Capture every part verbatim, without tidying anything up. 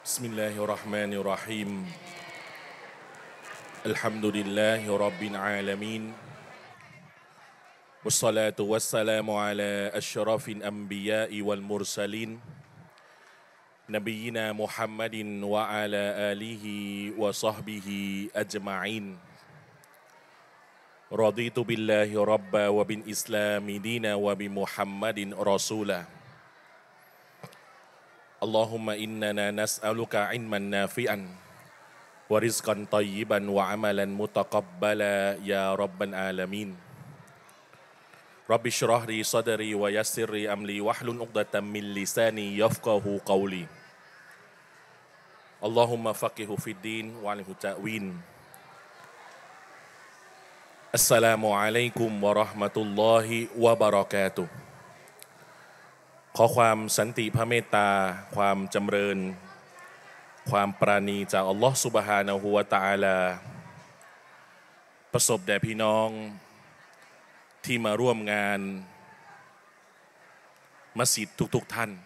بسم الله الرحمن الرحيم الحمد لله رب العالمين والصلاة والسلام على أشرف الأنبياء والمرسلين نبينا محمد وعلى آله وصحبه أجمعين رضيت بالله ربا وبالإسلام دينا وبمحمد رسولا اللهم إننا نسألك علما نافعا ورزقا طيبا وعملا متقبلا يا رب العالمين رب اشرح لي صدري ويسر لي أمري واحلل عقدة من لساني يفقه قولي اللهم فقهه في الدين وعلمه التأويل السلام عليكم ورحمة الله وبركاتهขอความสันติพระเมตตาความจำเริญความปราณีจากอัลลอฮฺซุบฮานะฮูวะตะอาลาประสบแด่พี่น้องที่มาร่วมงานมัสยิดทุกๆท่าน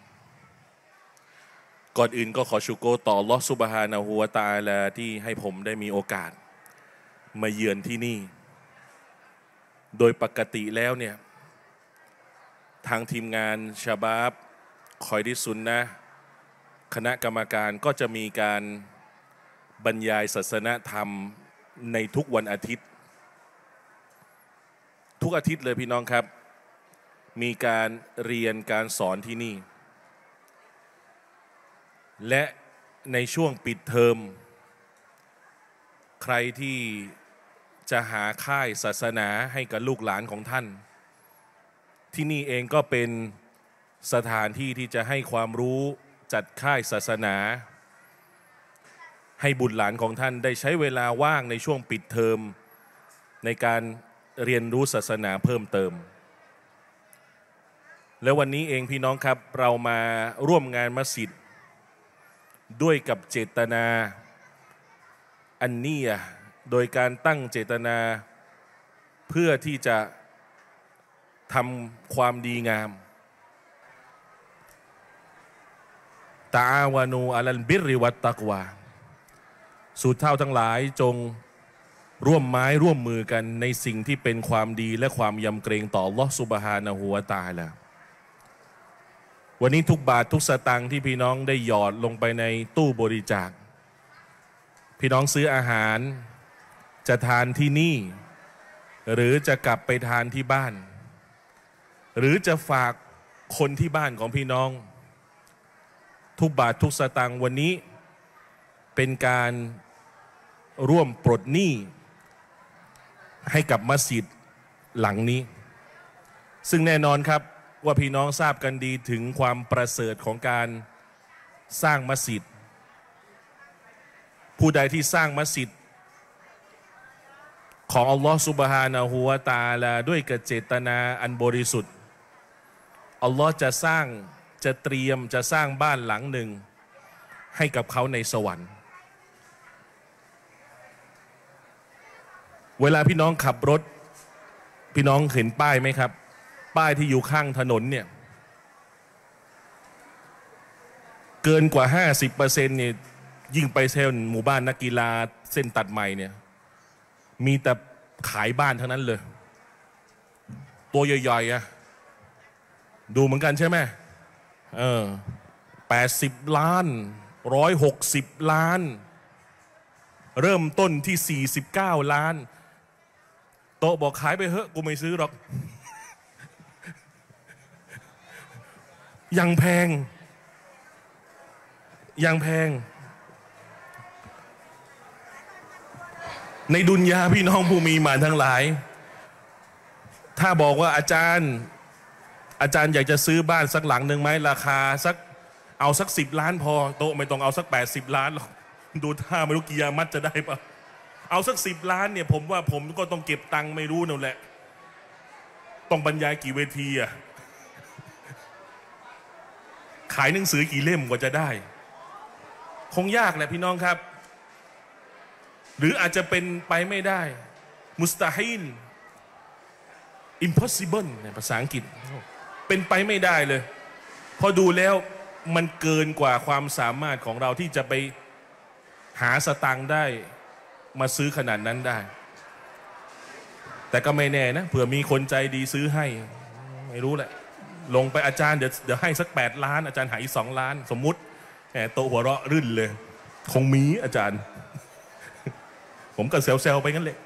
ก่อนอื่นก็ขอชูโกรต่ออัลลอฮฺซุบฮานะฮูวะตะอาลาที่ให้ผมได้มีโอกาสมาเยือนที่นี่โดยปกติแล้วเนี่ยทางทีมงานชาบาบคอยดิซุนนะคณะกรรมการก็จะมีการบรรยายศาสนธรรมในทุกวันอาทิตย์ทุกอาทิตย์เลยพี่น้องครับมีการเรียนการสอนที่นี่และในช่วงปิดเทอมใครที่จะหาค่ายศาสนาให้กับลูกหลานของท่านที่นี่เองก็เป็นสถานที่ที่จะให้ความรู้จัดค่ายศาสนาให้บุตรหลานของท่านได้ใช้เวลาว่างในช่วงปิดเทอมในการเรียนรู้ศาสนาเพิ่มเติมและวันนี้เองพี่น้องครับเรามาร่วมงานมัสยิดด้วยกับเจตนาอันนี้โดยการตั้งเจตนาเพื่อที่จะทำความดีงามตะอาวานูอะลัลบิรริวัตตักวาสู่เท่าทั้งหลายจงร่วมไม้ร่วมมือกันในสิ่งที่เป็นความดีและความยำเกรงต่ออัลเลาะห์ซุบฮานะฮูวะตะอาลาวันนี้ทุกบาททุกสตางค์ที่พี่น้องได้หยอดลงไปในตู้บริจาคพี่น้องซื้ออาหารจะทานที่นี่หรือจะกลับไปทานที่บ้านหรือจะฝากคนที่บ้านของพี่น้องทุกบาททุกสตางค์วันนี้เป็นการร่วมปลดหนี้ให้กับมัสยิดหลังนี้ซึ่งแน่นอนครับว่าพี่น้องทราบกันดีถึงความประเสริฐของการสร้างมัสยิดผู้ใดที่สร้างมัสยิดของอัลลอฮฺซุบฮานะฮูวะตะอาลาด้วยกเจตนาอันบริสุทธิ์อัลลอฮ์จะสร้างจะเตรียมจะสร้างบ้านหลังหนึ่งให้กับเขาในสวรรค์เวลาพี่น้องขับรถพี่น้องเห็นป้ายไหมครับป้ายที่อยู่ข้างถนนเนี่ยเกินกว่า ห้าสิบเปอร์เซ็นต์ เนี่ยยิ่งไปเส้นหมู่บ้านนักกีฬาเส้นตัดใหม่เนี่ยมีแต่ขายบ้านทั้งนั้นเลยตัวใหญ่ๆอะดูเหมือนกันใช่ไหมเออแปดสิบล้านร้อยหกสิบล้านเริ่มต้นที่สี่สิบเก้าล้านโตบอกขายไปเถอะกูไม่ซื้อหรอกยังแพงยังแพงในดุนยาพี่น้องผู้มีมาทั้งหลายถ้าบอกว่าอาจารย์อาจารย์อยากจะซื้อบ้านสักหลังหนึ่งไหมราคาสักเอาสักสิบล้านพอโตไม่ต้องเอาสักแปดสิบล้านหรอกดูท่าไม่รู้กี่ยามัดจะได้ปะเอาสักสิบล้านเนี่ยผมว่าผมก็ต้องเก็บตังค์ไม่รู้นั่นแหละต้องบรรยายกี่เวทีอะขายหนังสือกี่เล่มกว่าจะได้คงยากแหละพี่น้องครับหรืออาจจะเป็นไปไม่ได้มุสตาฮิล impossible ในภาษาอังกฤษเป็นไปไม่ได้เลยพอดูแล้วมันเกินกว่าความสามารถของเราที่จะไปหาสตังค์ได้มาซื้อขนาดนั้นได้แต่ก็ไม่แน่นะเผื่อมีคนใจดีซื้อให้ไม่รู้แหละลงไปอาจารย์เดี๋ยวเดี๋ยวให้สักแปดล้านอาจารย์หายสองล้านสมมุติแหมโตหัวเราะรื่นเลยคงมีอาจารย์ ผมก็เซลล์ไปงั้นเลย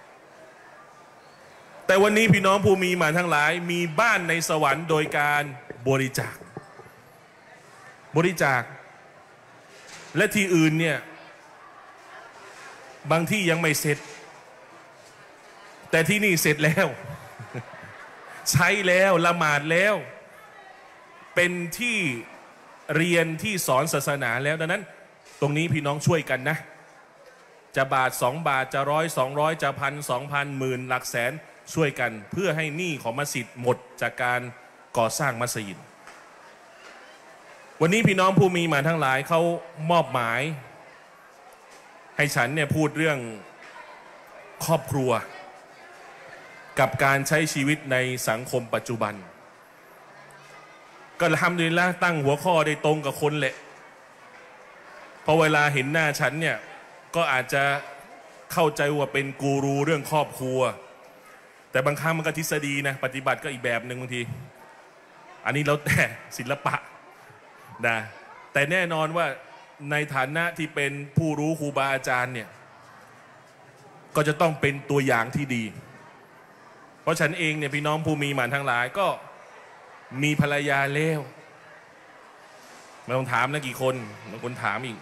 แต่วันนี้พี่น้องผู้มีมาทั้งหลายมีบ้านในสวรรค์โดยการบริจาคบริจาคและที่อื่นเนี่ยบางที่ยังไม่เสร็จแต่ที่นี่เสร็จแล้ว ใช้แล้วละหมาดแล้วเป็นที่เรียนที่สอนศาสนาแล้วดังนั้นตรงนี้พี่น้องช่วยกันนะจะบาทสองบาทจะร้อยสองร้อยจะพันสองพันหมื่นหลักแสนช่วยกันเพื่อให้หนี้ของมัสยิดหมดจากการก่อสร้างมัสยิดวันนี้พี่น้องผู้มีมาทั้งหลายเขามอบหมายให้ฉันเนี่ยพูดเรื่องครอบครัวกับการใช้ชีวิตในสังคมปัจจุบันก็ทำดีละตั้งหัวข้อได้ตรงกับคนแหละเพราะเวลาเห็นหน้าฉันเนี่ยก็อาจจะเข้าใจว่าเป็นกูรูเรื่องครอบครัวแต่บางครั้งมันก็ทฤษฎีนะปฏิบัติก็อีกแบบหนึ่งบางทีอันนี้แล้วแต่ศิลปะนะแต่แน่นอนว่าในฐานะที่เป็นผู้รู้ครูบาอาจารย์เนี่ยก็จะต้องเป็นตัวอย่างที่ดีเพราะฉันเองเนี่ยพี่น้องผู้มีหมานทั้งหลายก็มีภรรยาแล้วไม่ต้องถามนะกี่คนบางคนถามอีก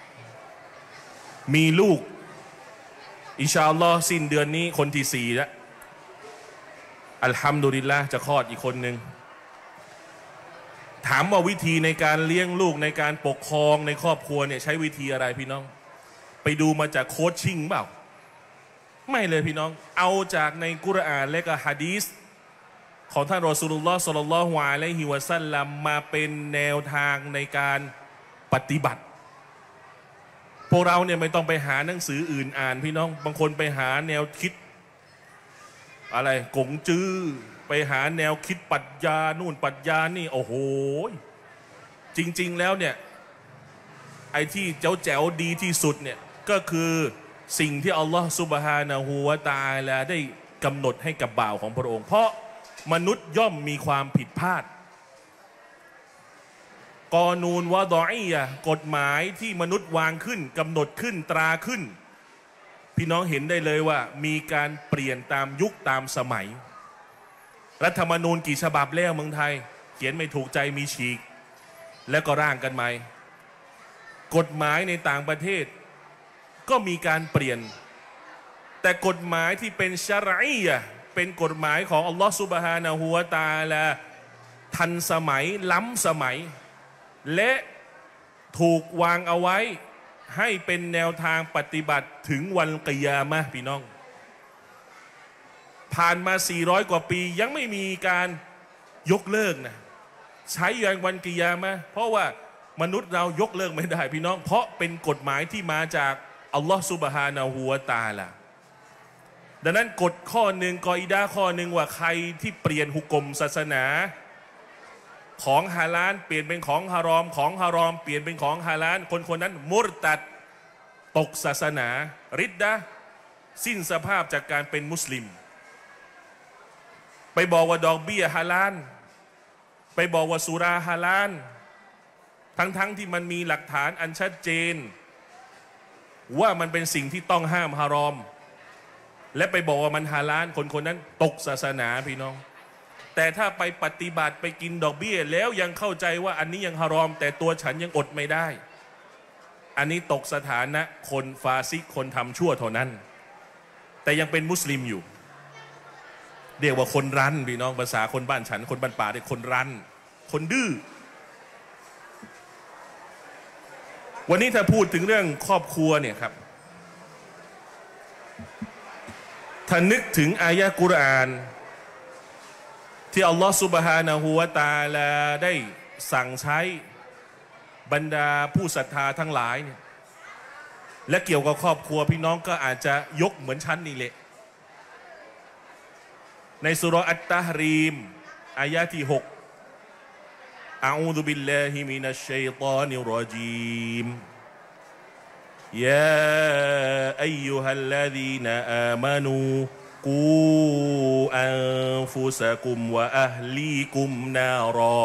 มีลูกอินชาอัลลอฮ์สิ้นเดือนนี้คนที่สี่แล้วอัลฮัมดุลิลละห์จะคลอดอีกคนหนึ่งถามว่าวิธีในการเลี้ยงลูกในการปกครองในครอบครัวเนี่ยใช้วิธีอะไรพี่น้องไปดูมาจากโค้ชชิ่งเปล่าไม่เลยพี่น้องเอาจากในกุรอานและก็หะดีษของท่านรอซูลุลลอฮ์ศ็อลลัลลอฮุอะลัยฮิวะซัลลัมมาเป็นแนวทางในการปฏิบัติพวกเราเนี่ยไม่ต้องไปหาหนังสืออื่นอ่านพี่น้องบางคนไปหาแนวคิดอะไรกงจื้อไปหาแนวคิดปรัชญานู่นปรัชญานี่โอ้โหจริงๆแล้วเนี่ยไอ้ที่เจ้าแจ๋วดีที่สุดเนี่ยก็คือสิ่งที่อัลลอฮฺซุบฮานะฮูวะตะอาลาได้กำหนดให้กับบ่าวของพระองค์เพราะมนุษย์ย่อมมีความผิดพลาดกอนูนวะดออียะกฎหมายที่มนุษย์วางขึ้นกำหนดขึ้นตราขึ้นพี่น้องเห็นได้เลยว่ามีการเปลี่ยนตามยุคตามสมัยรัฐธรรมนูญกี่ฉบับแล้วเมืองไทยเขียนไม่ถูกใจมีฉีกแล้วก็ร่างกันใหม่กฎหมายในต่างประเทศก็มีการเปลี่ยนแต่กฎหมายที่เป็นชะรออียะเป็นกฎหมายของอัลลอฮฺซุบฮานะฮูวะตะอาลาทันสมัยล้ำสมัยและถูกวางเอาไว้ให้เป็นแนวทางปฏิบัติถึงวันกิยามะห์พี่น้องผ่านมาสี่ร้อยกว่าปียังไม่มีการยกเลิกนะใช้อย่างวันกิยามะห์เพราะว่ามนุษย์เรายกเลิกไม่ได้พี่น้องเพราะเป็นกฎหมายที่มาจากอัลลอฮฺซุบฮานะฮูวะตะอาลาดังนั้นกฎข้อหนึ่งกออิดะห์ข้อหนึ่งว่าใครที่เปลี่ยนหุกกลมศาสนาของฮาลาลเปลี่ยนเป็นของฮารอมของฮารอมเปลี่ยนเป็นของฮาลาลคนคนนั้นมุรตัดตกศาสนาริดดะห์สิ้นสภาพจากการเป็นมุสลิมไปบอกว่าดอกเบี้ยฮาลาลไปบอกว่าสุราฮาลาลทั้งๆ ท, ที่มันมีหลักฐานอันชัดเจนว่ามันเป็นสิ่งที่ต้องห้ามฮารอมและไปบอกว่ามันฮาลาลคนคนนั้นตกศาสนาพี่น้องแต่ถ้าไปปฏิบัติไปกินดอกเบี้ยแล้วยังเข้าใจว่าอันนี้ยังฮารอมแต่ตัวฉันยังอดไม่ได้อันนี้ตกสถานะคนฟาซิกคนทำชั่วเท่านั้นแต่ยังเป็นมุสลิมอยู่เรียกว่าคนรั้นพี่น้องภาษาคนบ้านฉันคนบ้านป่าเรียกคนรั้นคนดื้อวันนี้ถ้าพูดถึงเรื่องครอบครัวเนี่ยครับถ้านึกถึงอายะกุรอานที่อัลลอฮฺซุบฮานะฮูวะตะอาลาได้สั่งใช้บรรดาผู้ศรัทธาทั้งหลายเนี่ยและเกี่ยวกับครอบครัวพี่น้องก็อาจจะยกเหมือนชั้นนี่แหละในสุเราะห์อัตตะฮรีมอายะที่หก أعوذ بالله من الشيطان الرجيم يا أيها الذين آمنوا قوا أنفسكم وأهليكم نارا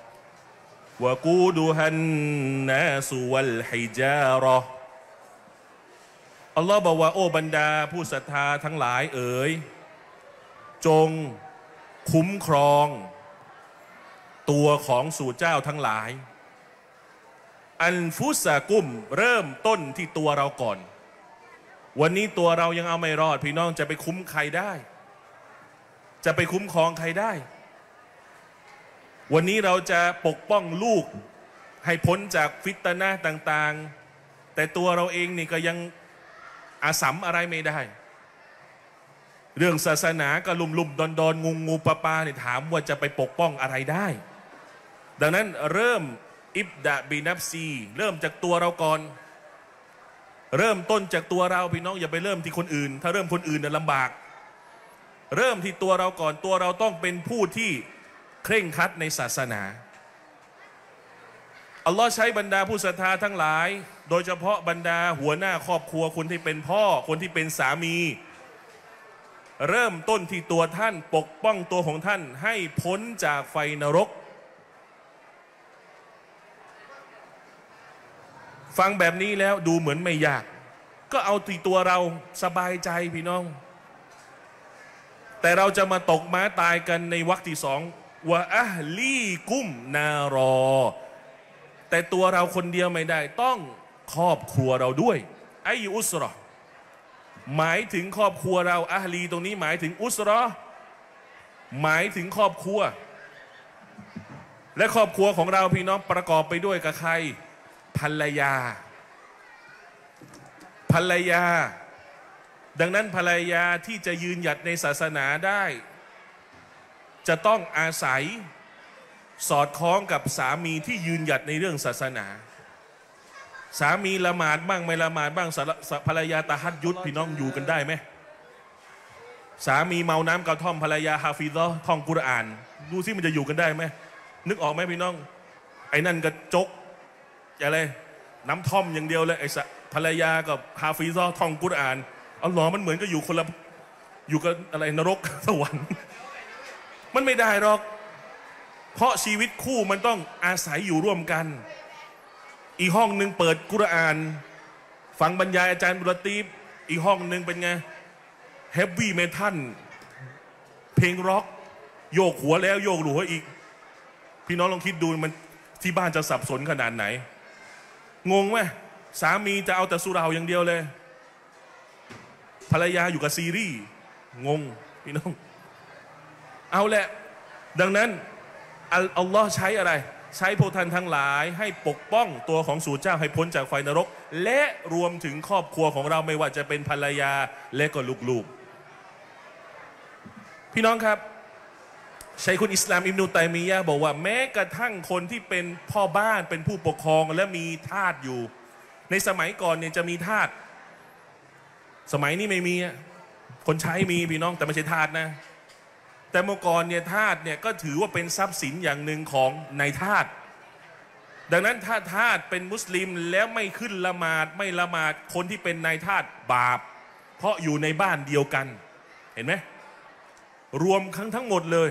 وقودها الناس والحجارة อัลลอฮ์บอกว่าโอ้บรรดาผู้ศรัทธาทั้งหลายเอ๋ยจงคุ้มครองตัวของสู่เจ้าทั้งหลายอันฟุสะกุมเริ่มต้นที่ตัวเราก่อนวันนี้ตัวเรายังเอาไม่รอดพี่น้องจะไปคุ้มใครได้จะไปคุ้มครองใครได้วันนี้เราจะปกป้องลูกให้พ้นจากฟิตนะห์ต่างๆแต่ตัวเราเองนี่ก็ยังอาสัมอะไรไม่ได้เรื่องศาสนาก็ลุ่มลุ่มดอนดอนงูงูปลาปลาเนี่ยถามว่าจะไปปกป้องอะไรได้ดังนั้นเริ่มอิบดะบินับซีเริ่มจากตัวเราก่อนเริ่มต้นจากตัวเราพี่น้องอย่าไปเริ่มที่คนอื่นถ้าเริ่มคนอื่นน่ะลำบากเริ่มที่ตัวเราก่อนตัวเราต้องเป็นผู้ที่เคร่งครัดในศาสนาอัลลอฮ์ใช้บรรดาผู้ศรัทธาทั้งหลายโดยเฉพาะบรรดาหัวหน้าครอบครัวคนที่เป็นพ่อคนที่เป็นสามีเริ่มต้นที่ตัวท่านปกป้องตัวของท่านให้พ้นจากไฟนรกฟังแบบนี้แล้วดูเหมือนไม่ยากก็เอาที่ตัวเราสบายใจพี่น้องแต่เราจะมาตกม้าตายกันในวรรคที่สองวะอะห์ลีกุมนารอแต่ตัวเราคนเดียวไม่ได้ต้องครอบครัวเราด้วยไออุสรอหมายถึงครอบครัวเราอะห์ลีตรงนี้หมายถึงอุสรอหมายถึงครอบครัวและครอบครัวของเราพี่น้องประกอบไปด้วยกับใครภรรยาภรรยาดังนั้นภรรยาที่จะยืนหยัดในศาสนาได้จะต้องอาศัยสอดคล้องกับสามีที่ยืนหยัดในเรื่องศาสนาสามีละหมาดบ้างไม่ละหมาดบ้างภรรยาตะฮัดยุดพี่น้องอยู่กันได้ไหมสามีเมาน้ำกระท่อมภรรยาฮาฟิซะห์ท่องกุรอานดูซิมันจะอยู่กันได้ไหมนึกออกไหมพี่น้องไอ้นั่นก็จกอะไรน้ำท่อมอย่างเดียวเลยไอ้ภรรยากับฮาฟิซะห์ท่องกุรอานอัลลอฮ์มันเหมือนก็อยู่คนละอยู่กับอะไรนรกสวรรค์มันไม่ได้หรอกเพราะชีวิตคู่มันต้องอาศัยอยู่ร่วมกันอีกห้องหนึ่งเปิดกุรอานฟังบรรยายอาจารย์บุรตีบอีกห้องหนึ่งเป็นไงเฮฟวี่เมทัลเพลงร็อกโยกหัวแล้วโยกหัวอีกพี่น้องลองคิดดูมันที่บ้านจะสับสนขนาดไหนงงไหมสามีจะเอาแต่สุราอย่างเดียวเลยภรรยาอยู่กับซีรีส์งงพี่น้องเอาแหละดังนั้นอัลลอฮ์ใช้อะไรใช้พวกท่านทั้งหลายให้ปกป้องตัวของสู่เจ้าให้พ้นจากไฟนรกและรวมถึงครอบครัวของเราไม่ว่าจะเป็นภรรยาและก็ลูกๆพี่น้องครับชัยคุลอิสลามอิบนุตัยมียะห์บอกว่าแม้กระทั่งคนที่เป็นพ่อบ้านเป็นผู้ปกครองและมีทาสอยู่ในสมัยก่อนเนี่ยจะมีทาสสมัยนี้ไม่มีคนใช้มีพี่น้องแต่ไม่ใช่ทาสนะแต่เมื่อก่อนเนี่ยทาสเนี่ยก็ถือว่าเป็นทรัพย์สินอย่างหนึ่งของนายทาสดังนั้นถ้าทาสเป็นมุสลิมแล้วไม่ขึ้นละหมาดไม่ละหมาดคนที่เป็นนายทาสบาปเพราะอยู่ในบ้านเดียวกันเห็นไหมรวมทั้งทั้งหมดเล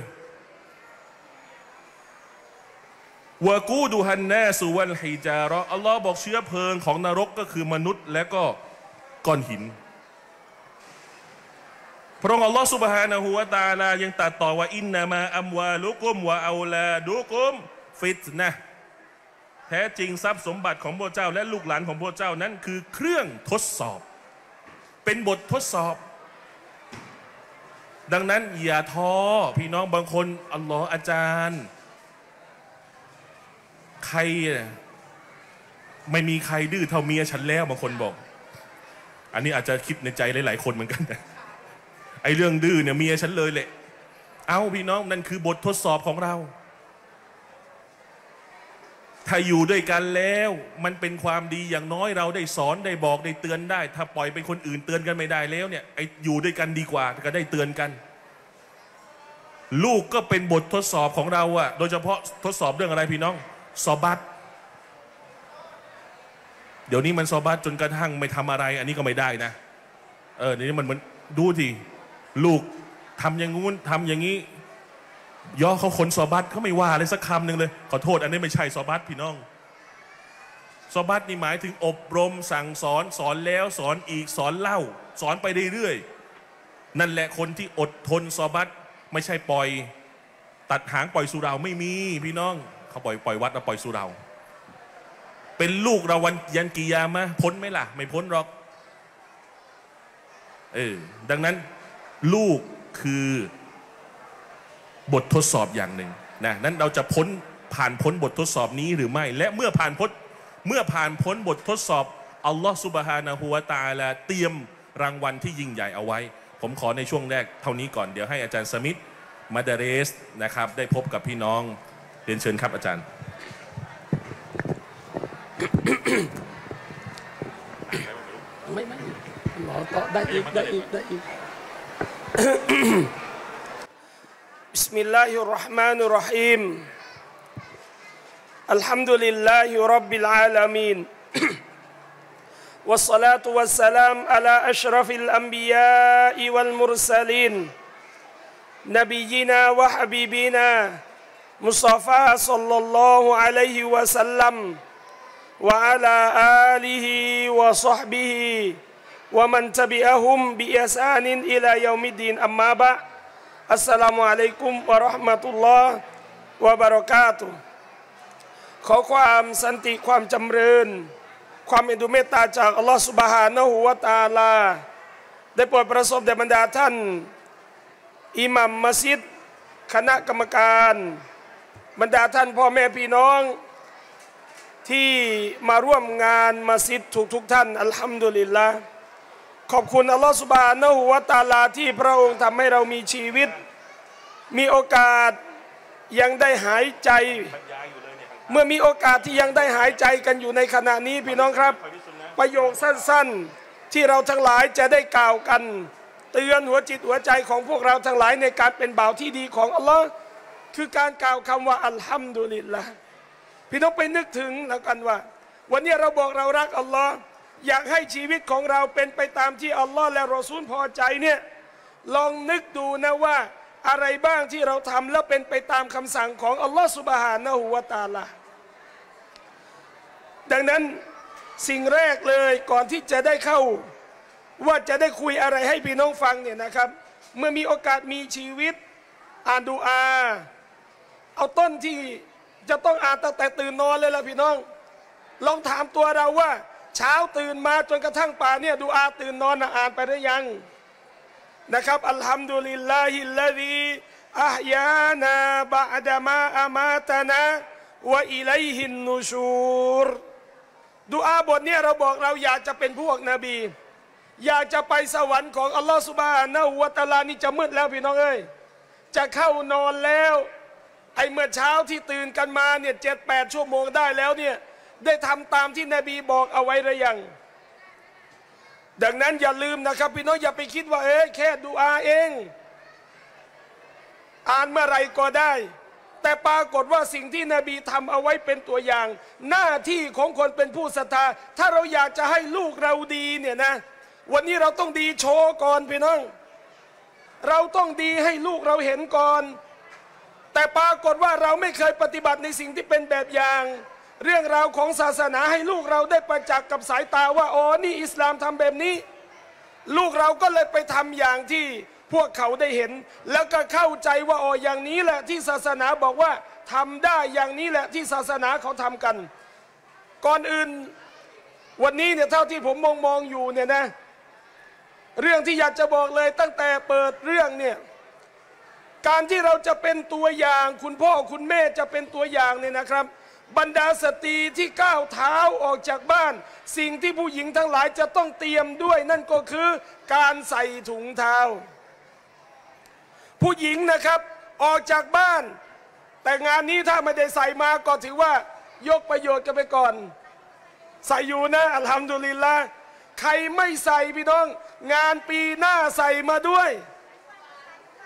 ยวะกูดูฮันนาสุวัลฮิจาระอัลลอฮ์บอกเชื้อเพลิงของนรกก็คือมนุษย์และก็ก้อนหินพระองค์อัลลอฮ์ซุบฮานะฮูวะตะอาลายังตรัสต่อว่าอินนามาอัมวาลุกุมวะเอาลาดุกุมฟิตนะห์แท้จริงทรัพย์สมบัติของพระเจ้าและลูกหลานของพระเจ้านั้นคือเครื่องทดสอบเป็นบททดสอบดังนั้นอย่าท้อพี่น้องบางคนอัลลอฮ์อาจารย์ใครไม่มีใครดื้อเท่าเมียฉันแล้วบางคนบอกอันนี้อาจจะคิดในใจหลายๆคนเหมือนกันนะไอ้เรื่องดื้อเนี่ยเมียฉันเลยแหละเอาพี่น้องนั่นคือบททดสอบของเราถ้าอยู่ด้วยกันแล้วมันเป็นความดีอย่างน้อยเราได้สอนได้บอกได้เตือนได้ถ้าปล่อยเป็นคนอื่นเตือนกันไม่ได้แล้วเนี่ยไอ้อยู่ด้วยกันดีกว่าก็ได้เตือนกันลูกก็เป็นบททดสอบของเราอะโดยเฉพาะทดสอบเรื่องอะไรพี่น้องซอบัตเดี๋ยวนี้มันซอบัตจนกระทั่งไม่ทำอะไรอันนี้ก็ไม่ได้นะเออนี่มันเหมือนดูทีลูกทำอย่างงู้นทำอย่างนี้ย่อเขาคนซอบัตเขาไม่ว่าเลยสักคำหนึ่งเลยขอโทษอันนี้ไม่ใช่ซอบัตพี่น้องซอบัตนี่หมายถึงอบรมสั่งสอนสอนแล้วสอนอีกสอนเล่าสอนไปเรื่อยๆนั่นแหละคนที่อดทนซอบัตไม่ใช่ปล่อยตัดหางปล่อยสุราไม่มีพี่น้องเขาปล่อยปล่อยวัดแล้วปล่อยสุราเป็นลูกเราวันยันกิยามะพ้นไหมล่ะไม่พ้นหรอกเออดังนั้นลูกคือบททดสอบอย่างหนึ่งนะนั้นเราจะพ้นผ่านพ้นบททดสอบนี้หรือไม่และเมื่อผ่านพ้นเมื่อผ่านพ้นบททดสอบอัลลอฮฺซุบฮานะฮูวะตะอาลาเตรียมรางวัลที่ยิ่งใหญ่เอาไว้ผมขอในช่วงแรกเท่านี้ก่อนเดี๋ยวให้อาจารย์สมิธมาดาเรสนะครับได้พบกับพี่น้องเรียนเชิญครับอาจารย์ไม่ไม่หมอต่อได้อีกได้อีกได้อีก بسم الله الرحمن الرحيم الحمد لله رب العالمين والصلاة والسلام على أشرف الأنبياء والمرسلين نبينا وحبيبنا مصطفى صلى الله عليه وسلم وعلى آله وصحبه ومن تبعهم بإحسان إلى يوم الدين أما بعد السلام عليكم ورحمة الله وبركاته ขอความสันติความจำเริญความเมตตาเมตตาจากอัลลอฮฺซุบฮานะฮูวะตะอาลาได้โปรดประสบแด่บรรดาท่านอิหมัมมัสยิดคณะกรรมการบรรดาท่านพ่อแม่พี่น้องที่มาร่วมงานมัสยิดทุกทุกท่านอัลฮัมดุลิลละห์ขอบคุณอัลลอฮฺซุบฮานะฮูวะตะอาลาที่พระองค์ทำให้เรามีชีวิตมีโอกาสยังได้หายใจเมื่อมีโอกาสที่ยังได้หายใจกันอยู่ในขณะนี้พี่น้องครับประโยคสั้นๆที่เราทั้งหลายจะได้กล่าวกันเตือนหัวจิตหัวใจของพวกเราทั้งหลายในการเป็นบ่าวที่ดีของอัลลอฮ์คือการกล่าวคำว่าอัลฮัมดุลิลละห์พี่น้องไปนึกถึงแล้วกันว่าวันนี้เราบอกเรารักอัลลอฮ์อยากให้ชีวิตของเราเป็นไปตามที่อัลลอฮ์และรอซูลพอใจเนี่ยลองนึกดูนะว่าอะไรบ้างที่เราทำแล้วเป็นไปตามคำสั่งของอัลลอฮ์ซุบฮานะฮูวะตะอาลาดังนั้นสิ่งแรกเลยก่อนที่จะได้เข้าว่าจะได้คุยอะไรให้พี่น้องฟังเนี่ยนะครับเมื่อมีโอกาสมีชีวิตอ่านดูอาเอาต้นที่จะต้องอ่านตั้งแต่ตื่นนอนเลยล่ะพี่น้องลองถามตัวเราว่าเช้าตื่นมาจนกระทั่งป่าเนี่ยดูอาตื่นนอนอ่านไปหรือยังนะครับอัลฮัมดุลิลลาฮิลลาฮิอัฮยานาบะอดะมาอามาตานาวะอิลัยฮินนูชูรดูอาบทนี้เราบอกเราอยากจะเป็นพวกนบีอยากจะไปสวรรค์ของอัลลอฮฺซุบฮานะฮูวะตะอาลานี่จะมืดแล้วพี่น้องเอ้ยจะเข้านอนแล้วไอ้เมื่อเช้าที่ตื่นกันมาเนี่ยเจ็ดแปดชั่วโมงได้แล้วเนี่ยได้ทำตามที่นบีบอกเอาไว้หรือยังดังนั้นอย่าลืมนะครับพี่น้องอย่าไปคิดว่าเอ๊ะแค่ดูอาเองอ่านเมื่อไรก็ได้แต่ปรากฏว่าสิ่งที่นบีทำเอาไว้เป็นตัวอย่างหน้าที่ของคนเป็นผู้ศรัทธาถ้าเราอยากจะให้ลูกเราดีเนี่ยนะวันนี้เราต้องดีโชว์ก่อนพี่น้องเราต้องดีให้ลูกเราเห็นก่อนแต่ปรากฏว่าเราไม่เคยปฏิบัติในสิ่งที่เป็นแบบอย่างเรื่องราวของศาสนาให้ลูกเราได้ประจักษ์กับสายตาว่าอ๋อนี่อิสลามทำแบบนี้ลูกเราก็เลยไปทำอย่างที่พวกเขาได้เห็นแล้วก็เข้าใจว่าอ๋ออย่างนี้แหละที่ศาสนาบอกว่าทำได้อย่างนี้แหละที่ศาสนาเขาทำกันก่อนอื่นวันนี้เนี่ยเท่าที่ผมมองมองอยู่เนี่ยนะเรื่องที่อยากจะบอกเลยตั้งแต่เปิดเรื่องเนี่ยการที่เราจะเป็นตัวอย่างคุณพ่อคุณแม่จะเป็นตัวอย่างเนี่ยนะครับบรรดาสตรีที่ก้าวเท้าออกจากบ้านสิ่งที่ผู้หญิงทั้งหลายจะต้องเตรียมด้วยนั่นก็คือการใส่ถุงเท้าผู้หญิงนะครับออกจากบ้านแต่งานนี้ถ้าไม่ได้ใส่มาก็ถือว่ายกประโยชน์กันไปก่อนใส่อยู่นะอัลฮัมดุลิลละห์ใครไม่ใส่พี่น้องงานปีหน้าใส่มาด้วย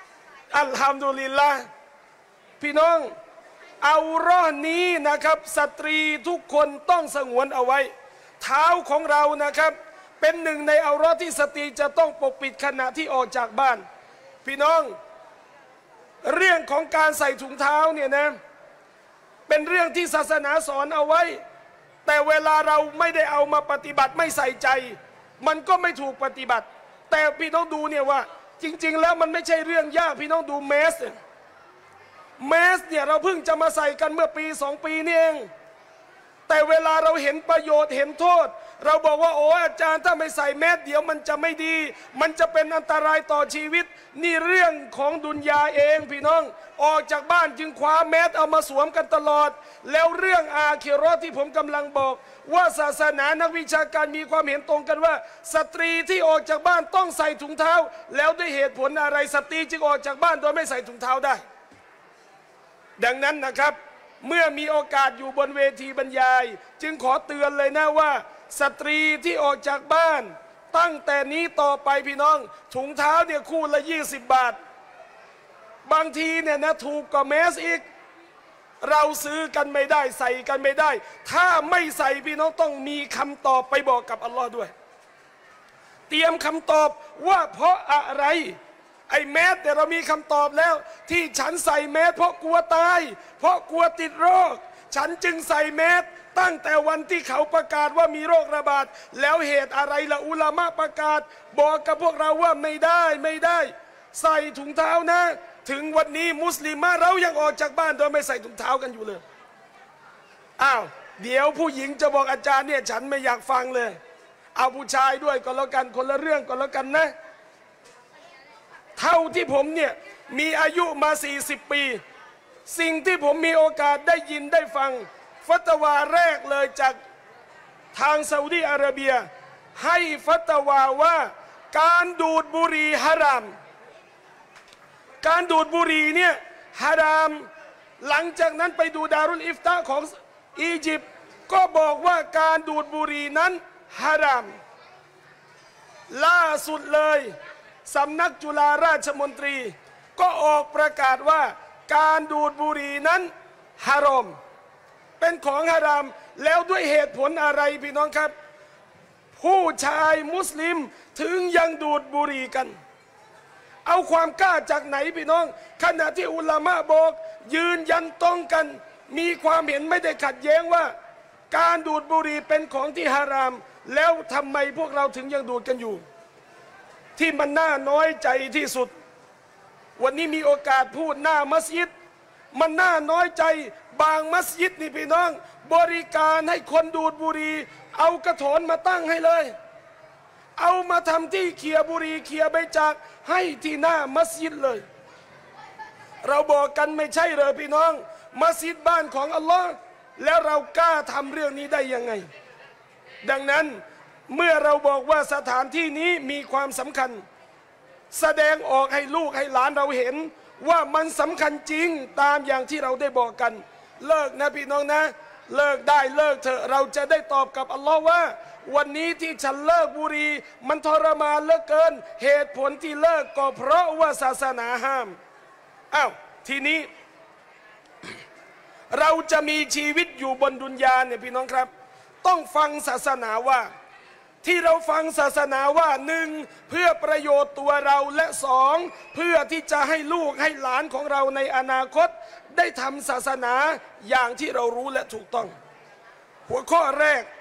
อัลฮัมดุลิลละห์พี่น้องเอาเราะห์นี้นะครับสตรีทุกคนต้องสงวนเอาไว้เท้าของเรานะครับเป็นหนึ่งในเอาเราะห์ที่สตรีจะต้องปกปิดขณะที่ออกจากบ้านพี่น้องเรื่องของการใส่ถุงเท้าเนี่ยนะเป็นเรื่องที่ศาสนาสอนเอาไว้แต่เวลาเราไม่ได้เอามาปฏิบัติไม่ใส่ใจมันก็ไม่ถูกปฏิบัติแต่พี่น้องดูเนี่ยว่าจริงๆแล้วมันไม่ใช่เรื่องยากพี่น้องดูเมสเมสเนี่ยเราเพิ่งจะมาใส่กันเมื่อปีสองปีนี่เองแต่เวลาเราเห็นประโยชน์เห็นโทษเราบอกว่าโอ้อาจารย์ถ้าไม่ใส่แมสเดี๋ยวมันจะไม่ดีมันจะเป็นอันตรายต่อชีวิตนี่เรื่องของดุนยาเองพี่น้องออกจากบ้านจึงคว้าแมสเอามาสวมกันตลอดแล้วเรื่องอาคิเราะห์ที่ผมกำลังบอกว่าศาสนานักวิชาการมีความเห็นตรงกันว่าสตรีที่ออกจากบ้านต้องใส่ถุงเท้าแล้วด้วยเหตุผลอะไรสตรีจึงออกจากบ้านโดยไม่ใส่ถุงเท้าได้ดังนั้นนะครับเมื่อมีโอกาสอยู่บนเวทีบรรยายจึงขอเตือนเลยนะว่าสตรีที่ออกจากบ้านตั้งแต่นี้ต่อไปพี่น้องถุงเท้าเนี่ยคู่ละยี่สิบบาทบางทีเนี่ยนะถูกกว่าเมสอีกเราซื้อกันไม่ได้ใส่กันไม่ได้ถ้าไม่ใส่พี่น้องต้องมีคำตอบไปบอกกับอัลลอฮ์ด้วยเตรียมคำตอบว่าเพราะอะไรไอ้แมสแต่เรามีคำตอบแล้วที่ฉันใส่แมสเพราะกลัวตายเพราะกลัวติดโรคฉันจึงใส่แมสตั้งแต่วันที่เขาประกาศว่ามีโรคระบาดแล้วเหตุอะไรละอุลามะประกาศบอกกับพวกเราว่าไม่ได้ไม่ได้ใส่ถุงเท้านะถึงวันนี้มุสลิมเรายังออกจากบ้านโดยไม่ใส่ถุงเท้ากันอยู่เลยอ้าวเดี๋ยวผู้หญิงจะบอกอาจารย์เนี่ยฉันไม่อยากฟังเลยเอาผู้ชายด้วยก็แล้วกันคนละเรื่องก็แล้วกันนะเท่าที่ผมเนี่ยมีอายุมาสี่สิบปีสิ่งที่ผมมีโอกาสได้ยินได้ฟังฟัตวาแรกเลยจากทางซาอุดีอาระเบียให้ฟัตวาว่าการดูดบุหรี่ฮารามการดูดบุหรี่เนี่ยฮารามหลังจากนั้นไปดูดารุลอิฟตาของอียิปต์ก็บอกว่าการดูดบุหรี่นั้นฮารามล่าสุดเลยสำนักจุฬาราชมนตรีก็ออกประกาศว่าการดูดบุหรี่นั้นฮารอมเป็นของฮารามแล้วด้วยเหตุผลอะไรพี่น้องครับผู้ชายมุสลิมถึงยังดูดบุหรี่กันเอาความกล้าจากไหนพี่น้องขณะที่อุลามะบอกยืนยันตรงกันมีความเห็นไม่ได้ขัดแย้งว่าการดูดบุหรี่เป็นของที่ฮารามแล้วทำไมพวกเราถึงยังดูดกันอยู่ที่มันน่าน้อยใจที่สุดวันนี้มีโอกาสพูดหน้ามัสยิดมันน่าน้อยใจบางมัสยิดนี่พี่น้องบริการให้คนดูดบุหรี่เอากระโถนมาตั้งให้เลยเอามาทำที่เขี่ยบุหรี่เขี่ยใบจากให้ที่หน้ามัสยิดเลยเราบอกกันไม่ใช่เลยพี่น้องมัสยิดบ้านของอัลลอฮ์แล้วเรากล้าทำเรื่องนี้ได้ยังไงดังนั้นเมื่อเราบอกว่าสถานที่นี้มีความสำคัญแสดงออกให้ลูกให้หลานเราเห็นว่ามันสำคัญจริงตามอย่างที่เราได้บอกกันเลิกนะพี่น้องนะเลิกได้เลิกเถอะเราจะได้ตอบกับอัลลอฮ์ว่าวันนี้ที่ฉันเลิกบุหรี่มันทรมานเหลือเกินเหตุผลที่เลิกก็เพราะว่าศาสนาห้ามอ้าวทีนี้ เราจะมีชีวิตอยู่บนดุนยาเนี่ยพี่น้องครับต้องฟังศาสนาว่าที่เราฟังศาสนาว่าหนึ่งเพื่อประโยชน์ตัวเราและสองเพื่อที่จะให้ลูกให้หลานของเราในอนาคตได้ทำศาสนาอย่างที่เรารู้และถูกต้องหัวข้อแรก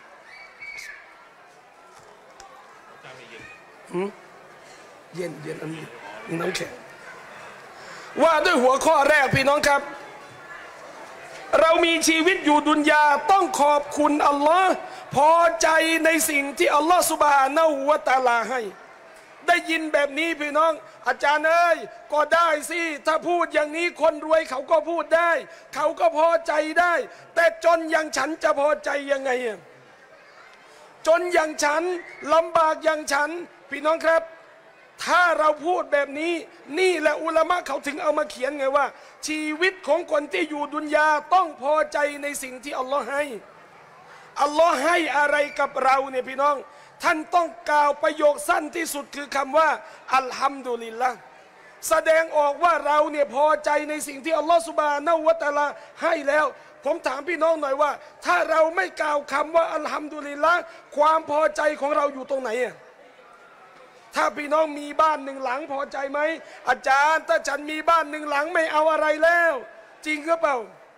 เย็นเย็นอันนี้น้ำแข็งว่าด้วยหัวข้อแรกพี่น้องครับเรามีชีวิตอยู่ดุนยาต้องขอบคุณอัลลอฮ์พอใจในสิ่งที่อัลลอฮ์ซุบฮานะฮูวะตะอาลาให้ได้ยินแบบนี้พี่น้องอาจารย์เอ้ยก็ได้สิถ้าพูดอย่างนี้คนรวยเขาก็พูดได้เขาก็พอใจได้แต่จนอย่างฉันจะพอใจยังไงจนอย่างฉันลำบากอย่างฉันพี่น้องครับถ้าเราพูดแบบนี้นี่แหละอุลามะเขาถึงเอามาเขียนไงว่าชีวิตของคนที่อยู่ดุนยาต้องพอใจในสิ่งที่อัลลอฮ์ให้อัลลอฮ์ให้อะไรกับเราเนี่ยพี่น้องท่านต้องกล่าวประโยคสั้นที่สุดคือคำว่าอัลฮัมดุลิลละห์แสดงออกว่าเราเนี่ยพอใจในสิ่งที่อัลลอฮฺซุบฮานะฮูวะตะอาลาให้แล้วผมถามพี่น้องหน่อยว่าถ้าเราไม่กล่าวคำว่าอัลฮัมดุลิลละห์ความพอใจของเราอยู่ตรงไหนอ่ะถ้าพี่น้องมีบ้านหนึ่งหลังพอใจไหมอาจารย์ถ้าฉันมีบ้านหนึ่งหลังไม่เอาอะไรแล้วจริงหรือเปล่า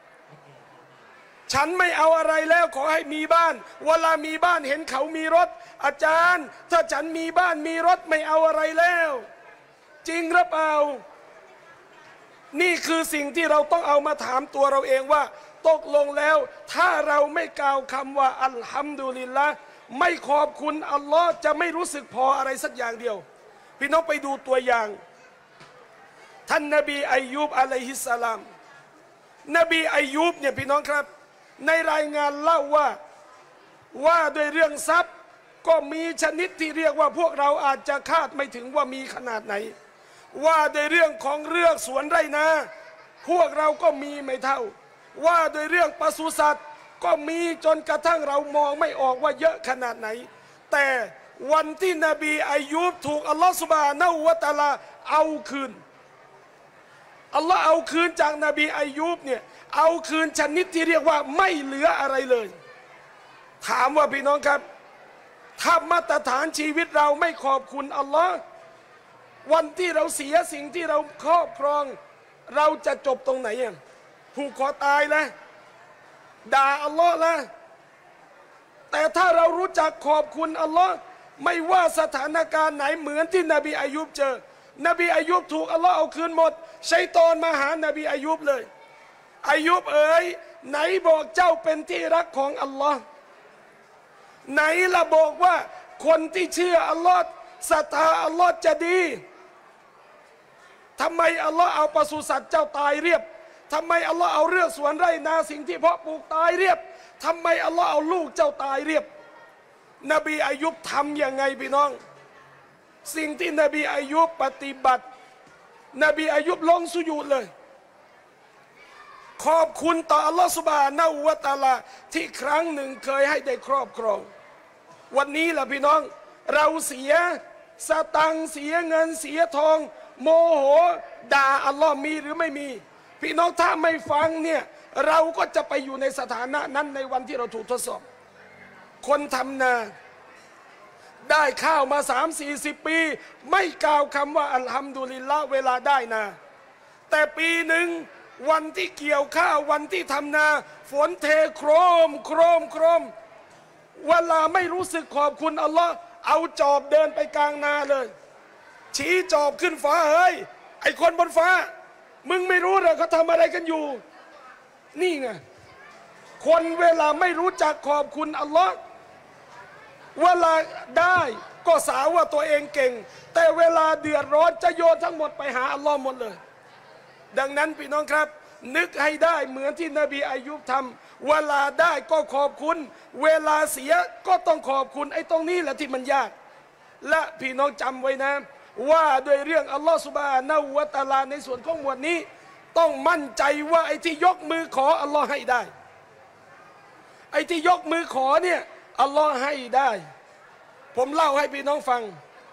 ฉันไม่เอาอะไรแล้วขอให้มีบ้านเวลามีบ้านเห็นเขามีรถอาจารย์ถ้าฉันมีบ้านมีรถไม่เอาอะไรแล้วจริงหรือเปล่านี่คือสิ่งที่เราต้องเอามาถามตัวเราเองว่าตกลงแล้วถ้าเราไม่กล่าวคำว่าอัลฮัมดุลิลละห์ไม่ขอบคุณอัลลอฮ์จะไม่รู้สึกพออะไรสักอย่างเดียวพี่น้องไปดูตัวอย่างท่านนบีอายุบอะลัยฮิสสลามนบีอายุบเนี่ยพี่น้องครับในรายงานเล่าว่าว่าด้วยเรื่องทรัพย์ก็มีชนิดที่เรียกว่าพวกเราอาจจะคาดไม่ถึงว่ามีขนาดไหนว่าด้วยเรื่องของเรื่องสวนไร่นาพวกเราก็มีไม่เท่าว่าโดยเรื่องปศุสัตว์ก็มีจนกระทั่งเรามองไม่ออกว่าเยอะขนาดไหนแต่วันที่นบีอายุบถูกอัลลอฮฺซุบฮานะฮูวะตะอาลาเอาคืนอัลลอฮ์เอาคืนจากนบีอายุบเนี่ยเอาคืนชนิดที่เรียกว่าไม่เหลืออะไรเลยถามว่าพี่น้องครับถ้ามาตรฐานชีวิตเราไม่ขอบคุณอัลลอฮ์วันที่เราเสียสิ่งที่เราครอบครองเราจะจบตรงไหนอ่ะผูกคอตายแล้วด่าอัลลอฮ์แล้วแต่ถ้าเรารู้จักขอบคุณอัลลอฮ์ไม่ว่าสถานการณ์ไหนเหมือนที่นบีอายุบเจอนบีอายุบถูกอัลลอฮ์เอาคืนหมดชัยฏอนมาหานบีอายุบเลยอายุบเอ๋ยไหนบอกเจ้าเป็นที่รักของอัลลอฮ์ไหนละบอกว่าคนที่เชื่ออัลลอฮ์ศรัทธาอัลลอฮ์จะดีทำไมอัลลอฮ์เอาปศุสัตว์เจ้าตายเรียบทำไมอัลลอฮ์เอาเรื่องสวนไร่นาสิ่งที่เพาะปลูกตายเรียบทำไมอัลลอฮ์เอาลูกเจ้าตายเรียบนบีอายุบทำยังไงพี่น้องสิ่งที่นบีอายุบปฏิบัตินบีอายุบลงสุญูดเลยขอบคุณต่ออัลลอฮ์ซุบฮานะฮูวะตะอาลาที่ครั้งหนึ่งเคยให้ได้ครอบครองวันนี้ล่ะพี่น้องเราเสียสตังเสียเงินเสียทองโมโหด่าอัลลอฮ์มีหรือไม่มีพี่น้องถ้าไม่ฟังเนี่ยเราก็จะไปอยู่ในสถานะนั้นในวันที่เราถูกทดสอบคนทำนาได้ข้าวมาสามสี่สิบปีไม่กล่าวคำว่าอัลฮัมดุลิลละห์เวลาได้นาแต่ปีหนึ่งวันที่เกี่ยวข้าววันที่ทำนาฝนเทโครมโครมโครมเวลาไม่รู้สึกขอบคุณอัลลอฮ์เอาจอบเดินไปกลางนาเลยชี้จอบขึ้นฟ้าเฮ้ยไอคนบนฟ้ามึงไม่รู้เหรอเขาทำอะไรกันอยู่นี่ไงคนเวลาไม่รู้จักขอบคุณอัลลอฮ์เวลาได้ก็สาว่าตัวเองเก่งแต่เวลาเดือดร้อนจะโยนทั้งหมดไปหาอัลลอฮ์หมดเลยดังนั้นพี่น้องครับนึกให้ได้เหมือนที่นบีอายุบทำเวลาได้ก็ขอบคุณเวลาเสียก็ต้องขอบคุณไอ้ตรงนี้แหละที่มันยากและพี่น้องจำไว้นะว่าโดยเรื่องอัลลอฮฺซุบฮานะฮูวะตะอาลาในส่วนของหมวดนี้ต้องมั่นใจว่าไอ้ที่ยกมือขออัลลอฮ์ให้ได้ไอ้ที่ยกมือขอเนี่ยอัลลอฮ์ให้ได้ผมเล่าให้พี่น้องฟัง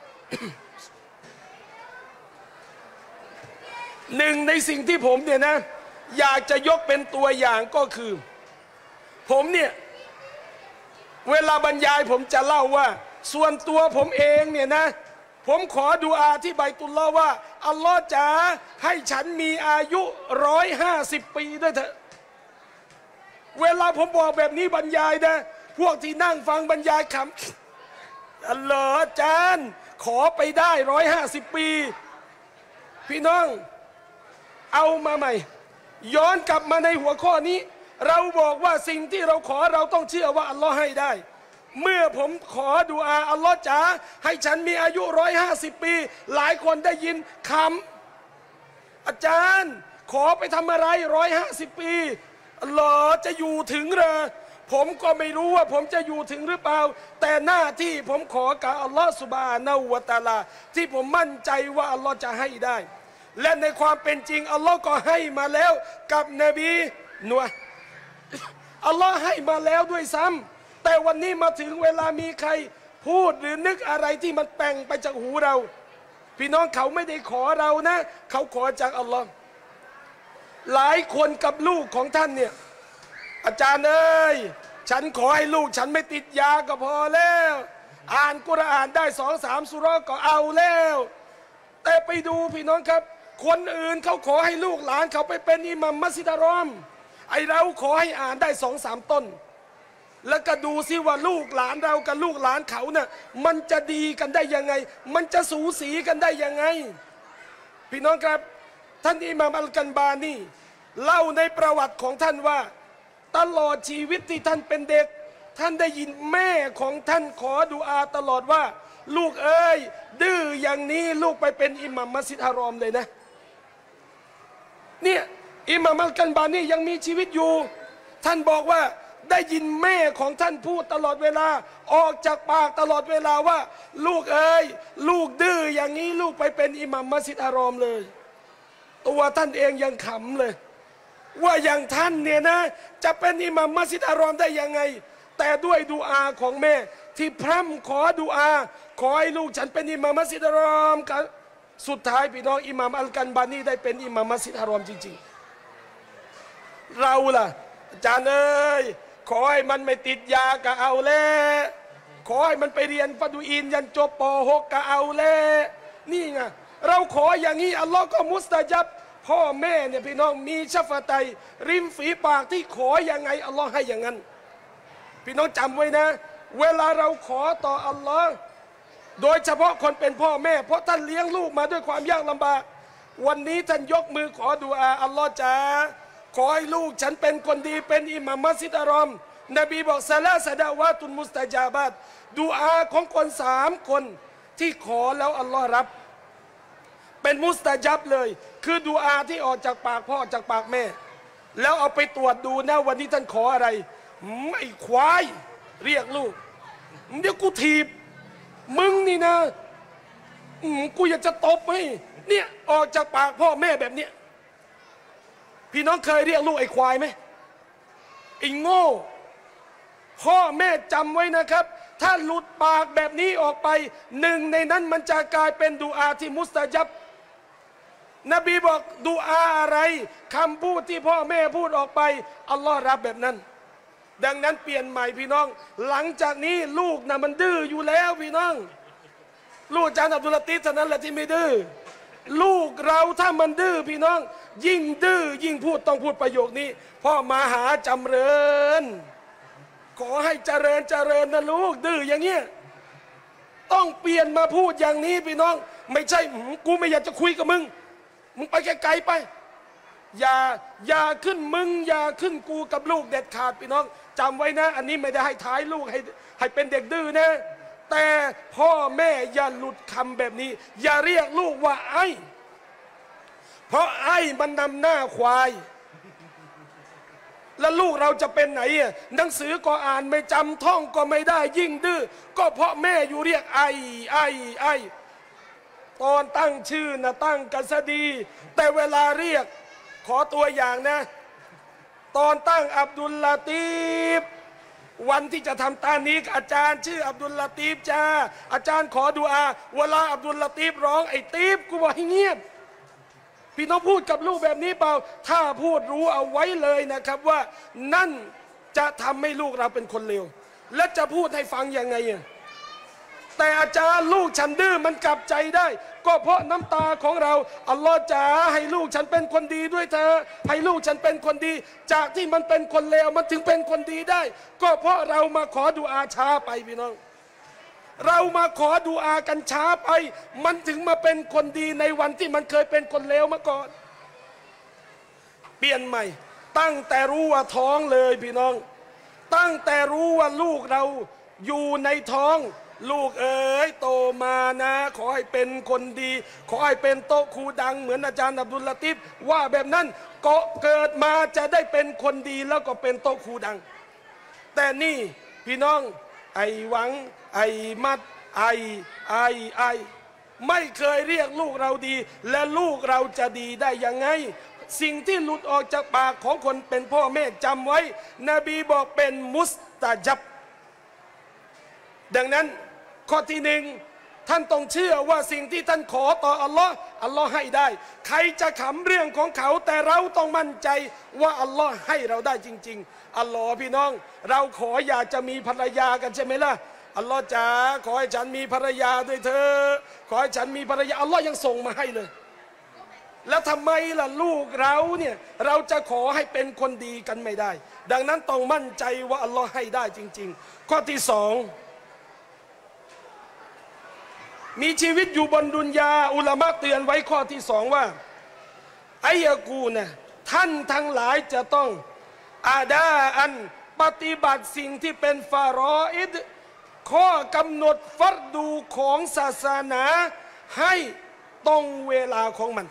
หนึ่งในสิ่งที่ผมเนี่ยนะอยากจะยกเป็นตัวอย่างก็คือผมเนี่ยเวลาบรรยายผมจะเล่าว่าส่วนตัวผมเองเนี่ยนะผมขอดุอาที่ไบตุลลอฮ์ว่าอัลลอฮ์จ๋าให้ฉันมีอายุร้อยห้าสิบปีด้วยเถอะเวลาผมบอกแบบนี้บรรยายนะพวกที่นั่งฟังบรรยายคำอัลลอฮ์อาจารย์ขอไปได้ร้อยห้าสิบปีพี่น้องเอามาใหม่ย้อนกลับมาในหัวข้อนี้เราบอกว่าสิ่งที่เราขอเราต้องเชื่อว่าอัลลอฮ์ให้ได้เมื่อผมขอดุอาอัลลอฮ์จ๋าให้ฉันมีอายุร้อยห้าสิบปีหลายคนได้ยินคำอาจารย์ขอไปทำอะไรร้อยห้าสิบปีอัลลอฮ์จะอยู่ถึงเหรอผมก็ไม่รู้ว่าผมจะอยู่ถึงหรือเปล่าแต่หน้าที่ผมขอกับอัลลอฮ์ซุบฮานะฮูวะตะอาลาที่ผมมั่นใจว่าอัลลอฮ์จะให้ได้และในความเป็นจริงอัลลอฮ์ก็ให้มาแล้วกับนบีนัวอัลลอฮ์ให้มาแล้วด้วยซ้ำแต่วันนี้มาถึงเวลามีใครพูดหรือนึกอะไรที่มันแปลงไปจากหูเราพี่น้องเขาไม่ได้ขอเรานะ เขาขอจากอัลลอฮ์หลายคนกับลูกของท่านเนี่ยอาจารย์เอ้ยฉันขอให้ลูกฉันไม่ติดยาก็พอแล้ว อ่านกุรอานได้สองสามสุเราะห์ก็เอาแล้ว แต่ไปดูพี่น้องครับ คนอื่นเขาขอให้ลูกหลานเขาไปเป็นอิหมัมมัสยิดอัลฮารอมไอเราขอให้อ่านได้สองสามต้น แล้วก็ดูซิว่าลูกหลานเรากับลูกหลานเขาเนะ่ะมันจะดีกันได้ยังไง มันจะสูสีกันได้ยังไง พี่น้องครับท่านอิหม่ามอัลกันบานีเล่าในประวัติของท่านว่าตลอดชีวิตที่ท่านเป็นเด็ก ท่านได้ยินแม่ของท่านขอดุอาตลอดว่า ลูกเอ้ยดื้ออย่างนี้ลูกไปเป็นอิหมัมมัสยิดฮารอมเลยนะเนี่ยอิหม่ามอัลกันบานียังมีชีวิตอยู่ท่านบอกว่าได้ยินแม่ของท่านพูดตลอดเวลาออกจากปากตลอดเวลาว่า ลูกเอ้ยลูกดื้ออย่างนี้ลูกไปเป็นอิหมัมมัสยิดฮารอมเลยตัวท่านเองยังขำเลยว่าอย่างท่านเนี่ยนะจะเป็นอิหมัมมัสยิดฮารอมได้ยังไงแต่ด้วยดุอาของแม่ที่พร่ำขอดุอาขอให้ลูกฉันเป็นอิหมัมมัสยิดฮารอมกันสุดท้ายพี่น้องอิหม่ามอัลกันบานีได้เป็นอิหมัมมัสยิดฮารอมจริงๆเราล่ะอาจารย์เอ้ยขอให้มันไม่ติดยาก็เอาแล้วขอให้มันไปเรียนฟาดูอินยันจบป หก ก็เอาแล้วนี่ไงเราขออย่างนี้อัลลอฮ์ก็มุสตะญับพ่อแม่เนี่ยพี่น้องมีชัฟตัยริมฝีปากที่ขออย่างไงอัลลอฮ์ให้อย่างนั้นพี่น้องจำไว้นะเวลาเราขอต่ออัลลอฮ์โดยเฉพาะคนเป็นพ่อแม่เพราะท่านเลี้ยงลูกมาด้วยความยากลำบากวันนี้ท่านยกมือขอดุอาอัลลอฮ์จ๋าขอให้ลูกฉันเป็นคนดีเป็นอิหมัมมัสยิดฮารอมนบีบอกซาลาสะดาวาตุนมุสตะจาบัตดุอาของคนสามคนที่ขอแล้วอัลลอฮ์รับเป็นมุสตะจับเลยคือดุอาที่ออกจากปากพ่อจากปากแม่แล้วเอาไปตรวจดูนะวันนี้ท่านขออะไรไม่ควายเรียกลูกเดี๋ยวกูถีบมึงนี่นะกูอยากจะตบให้เนี่ยออกจากปากพ่อแม่แบบเนี้ยพี่น้องเคยเรียกลูกไอ้ควายไหมไอ้โง่พ่อแม่จำไว้นะครับถ้าหลุดปากแบบนี้ออกไปหนึ่งในนั้นมันจะกลายเป็นดุอาที่มุสตะญับนบีบอกดุอาอะไรคำพูดที่พ่อแม่พูดออกไปอัลลอฮ์รับแบบนั้นดังนั้นเปลี่ยนใหม่พี่น้องหลังจากนี้ลูกนะมันดื้ออยู่แล้วพี่น้องลูกอาจารย์อับดุลลาตีฟเท่านั้นแหละที่ไม่ดื้อลูกเราถ้ามันดื้อพี่น้องยิ่งดื้อยิ่งพูดต้องพูดประโยคนี้พ่อมาหาจำเริญขอให้เจริญเจริญนะลูกดื้ออย่างเงี้ยต้องเปลี่ยนมาพูดอย่างนี้พี่น้องไม่ใช่กูไม่อยากจะคุยกับมึงมึงไปไกลๆไปอย่าอย่าขึ้นมึงอย่าขึ้นกูกับลูกเด็ดขาดพี่น้องจำไว้นะอันนี้ไม่ได้ให้ท้ายลูกให้ให้เป็นเด็กดื้อนะแต่พ่อแม่อย่าหลุดคำแบบนี้อย่าเรียกลูกว่าไอ้เพราะไอ้มันนำหน้าควายแล้วลูกเราจะเป็นไหนอ่ะหนังสือก็อ่านไม่จำท่องก็ไม่ได้ยิ่งดื้อก็เพราะแม่อยู่เรียกไอ้ไอ้ไอ้ตอนตั้งชื่อนะตั้งกันซะดีแต่เวลาเรียกขอตัวอย่างนะตอนตั้งอับดุลลาตีฟวันที่จะทำตานี้อาจารย์ชื่ออับดุลลาตีฟจ้าอาจารย์ขอดุอาเวลาอับดุลลาตีฟร้องไอ้ตีฟกูบอกให้เงียบพี่น้องพูดกับลูกแบบนี้เปล่าถ้าพูดรู้เอาไว้เลยนะครับว่านั่นจะทำให้ลูกเราเป็นคนเลวและจะพูดให้ฟังยังไงแต่อาจารย์ลูกฉันดื้อมันกลับใจได้ก็เพราะน้ำตาของเราอัลลอฮ์จ๋าให้ลูกฉันเป็นคนดีด้วยเธอให้ลูกฉันเป็นคนดีจากที่มันเป็นคนเลวมันถึงเป็นคนดีได้ก็เพราะเรามาขอดุอาช้าไปพี่น้องเรามาขอดุอากันช้าไปมันถึงมาเป็นคนดีในวันที่มันเคยเป็นคนเลวมาก่อนเปลี่ยนใหม่ตั้งแต่รู้ว่าท้องเลยพี่น้องตั้งแต่รู้ว่าลูกเราอยู่ในท้องลูกเอ๋ยโตมานะขอให้เป็นคนดีขอให้เป็นโต๊ะครูดังเหมือนอาจารย์อับดุลลาติฟว่าแบบนั้นก็เกิดมาจะได้เป็นคนดีแล้วก็เป็นโต๊ะครูดังแต่นี่พี่น้องไอ้หวังไอ้มัดไอ้ไอ้ไอ้ไม่เคยเรียกลูกเราดีและลูกเราจะดีได้ยังไงสิ่งที่หลุดออกจากปากของคนเป็นพ่อแม่จำไว้นบีบอกเป็นมุสตะญับดังนั้นข้อที่หนึ่งท่านต้องเชื่อว่าสิ่งที่ท่านขอต่ออัลลอฮ์อัลลอฮ์ให้ได้ใครจะขำเรื่องของเขาแต่เราต้องมั่นใจว่าอัลลอฮ์ให้เราได้จริงๆอัลลอฮ์พี่น้องเราขออยากจะมีภรรยากันใช่ไหมล่ะอัลลอฮ์จ๋าขอให้ฉันมีภรรยาด้วยเธอขอให้ฉันมีภรรยาอัลลอฮ์ยังส่งมาให้เลยแล้วทำไมล่ะลูกเราเนี่ยเราจะขอให้เป็นคนดีกันไม่ได้ดังนั้นต้องมั่นใจว่าอัลลอฮ์ให้ได้จริงๆข้อที่สองมีชีวิตอยู่บนดุนยาอุลามะเตือนไว้ข้อที่สองว่าอายะกูนะท่านทั้งหลายจะต้องอาดาอันปฏิบัติสิ่งที่เป็นฟารออิดข้อกำหนดฟัรดูของศาสนาให้ตรงเวลาของมัน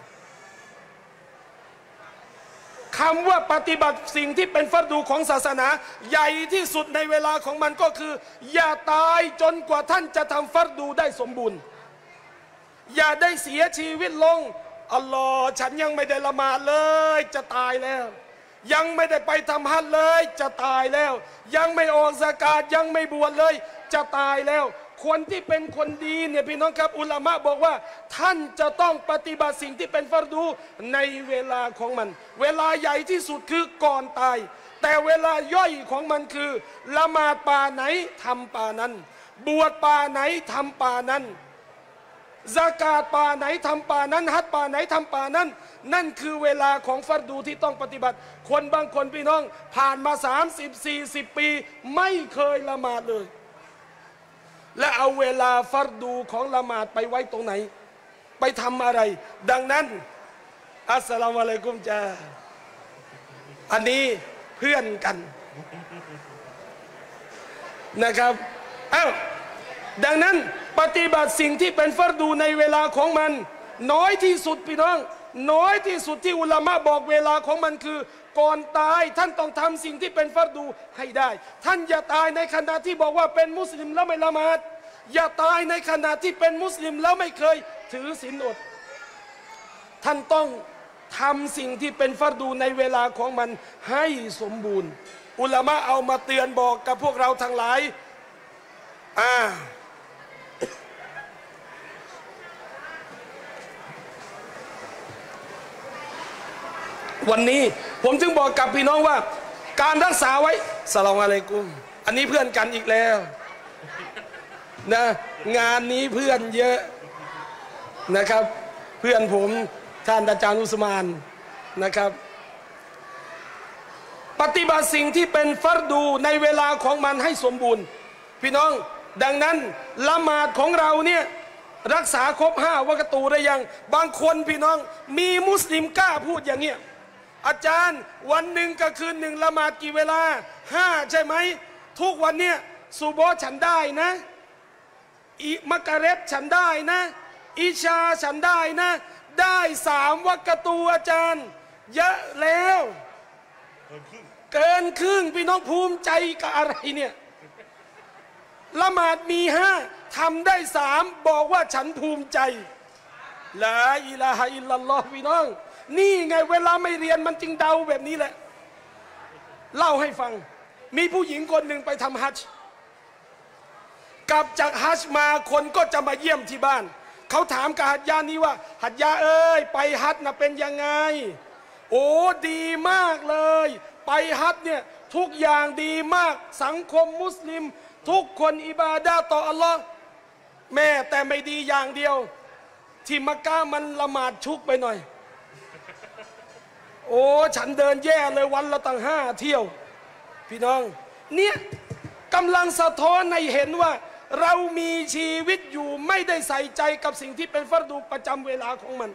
คำว่าปฏิบัติสิ่งที่เป็นฟัรดูของศาสนาใหญ่ที่สุดในเวลาของมันก็คืออย่าตายจนกว่าท่านจะทำฟัรดูได้สมบูรณ์อย่าได้เสียชีวิตลงอัลลอฮ์ฉันยังไม่ได้ละหมาดเลยจะตายแล้วยังไม่ได้ไปทำฮัจญ์เลยจะตายแล้วยังไม่ออกซะกาตยังไม่บวชเลยจะตายแล้วคนที่เป็นคนดีเนี่ยพี่น้องครับอุลามะบอกว่าท่านจะต้องปฏิบัติสิ่งที่เป็นฟัรดูในเวลาของมันเวลาใหญ่ที่สุดคือก่อนตายแต่เวลาย่อยของมันคือละหมาดป่าไหนทำป่านั้นบวชป่าไหนทำป่านั้นซะกาตป่าไหนทำป่านั้นฮัจญ์ป่าไหนทำป่านั้นนั่นคือเวลาของฟัรดูที่ต้องปฏิบัติคนบางคนพี่น้องผ่านมาสามสิบสี่สิบปีไม่เคยละหมาดเลยและเอาเวลาฟัรดูของละหมาดไปไว้ตรงไหนไปทำอะไรดังนั้นอัสสลามุอะลัยกุมจ้าอันนี้เพื่อนกันนะครับอ้าวดังนั้นปฏิบัติสิ่งที่เป็นฟัรดูในเวลาของมันน้อยที่สุดพี่น้องน้อยที่สุดที่อุลามะบอกเวลาของมันคือก่อนตายท่านต้องทำสิ่งที่เป็นฟัรดูให้ได้ท่านอย่าตายในขณะที่บอกว่าเป็นมุสลิมแล้วไม่ละหมาดอย่าตายในขณะที่เป็นมุสลิมแล้วไม่เคยถือศีลอดท่านต้องทำสิ่งที่เป็นฟัรดูในเวลาของมันให้สมบูรณ์อุลามะเอามาเตือนบอกกับพวกเราทั้งหลายอ่าวันนี้ผมจึงบอกกับพี่น้องว่าการรักษาไว้สลามอะลัยกุมอันนี้เพื่อนกันอีกแล้วนะงานนี้เพื่อนเยอะนะครับเพื่อนผมท่านอาจารย์อุสมานนะครับปฏิบัติสิ่งที่เป็นฟัรดูในเวลาของมันให้สมบูรณ์พี่น้องดังนั้นละหมาดของเราเนี่ยรักษาครบห้าวะกตูได้ยังบางคนพี่น้องมีมุสลิมกล้าพูดอย่างเงี้ยอาจารย์วันหนึ่งกับคืนหนึ่งละหมาดกี่เวลาห้าใช่ไหมทุกวันเนี่ยซูโบฉันได้นะอิมักะเร็บฉันได้นะอิชาฉันได้นะได้สามวะกตูอาจารย์เยอะแล้วเกินครึ่งพี่น้องภูมิใจกับอะไรเนี่ยละหมาดมีห้าทำได้สามบอกว่าฉันภูมิใจลาอิลาฮะอิลลัลลอฮ์พี่น้องนี่ไงเวลาไม่เรียนมันจึงเดาแบบนี้แหละเล่าให้ฟังมีผู้หญิงคนหนึ่งไปทำฮัจญ์กลับจากฮัจญ์มาคนก็จะมาเยี่ยมที่บ้านเขาถามกับฮัจญานี้ว่าฮัจญาเอ้ยไปฮัจญ์นะเป็นยังไงโอ้ดีมากเลยไปฮัจญ์เนี่ยทุกอย่างดีมากสังคมมุสลิมทุกคนอิบาดะห์ต่ออัลลอฮ์แม่แต่ไม่ดีอย่างเดียวที่มักกะห์มันละหมาดชุกไปหน่อยโอ้ฉันเดินแย่เลยวันละตั้งห้าเที่ยวพี่น้องเนี่ยกำลังสะท้อนให้เห็นว่าเรามีชีวิตอยู่ไม่ได้ใส่ใจกับสิ่งที่เป็นฟัรดูประจำเวลาของมัน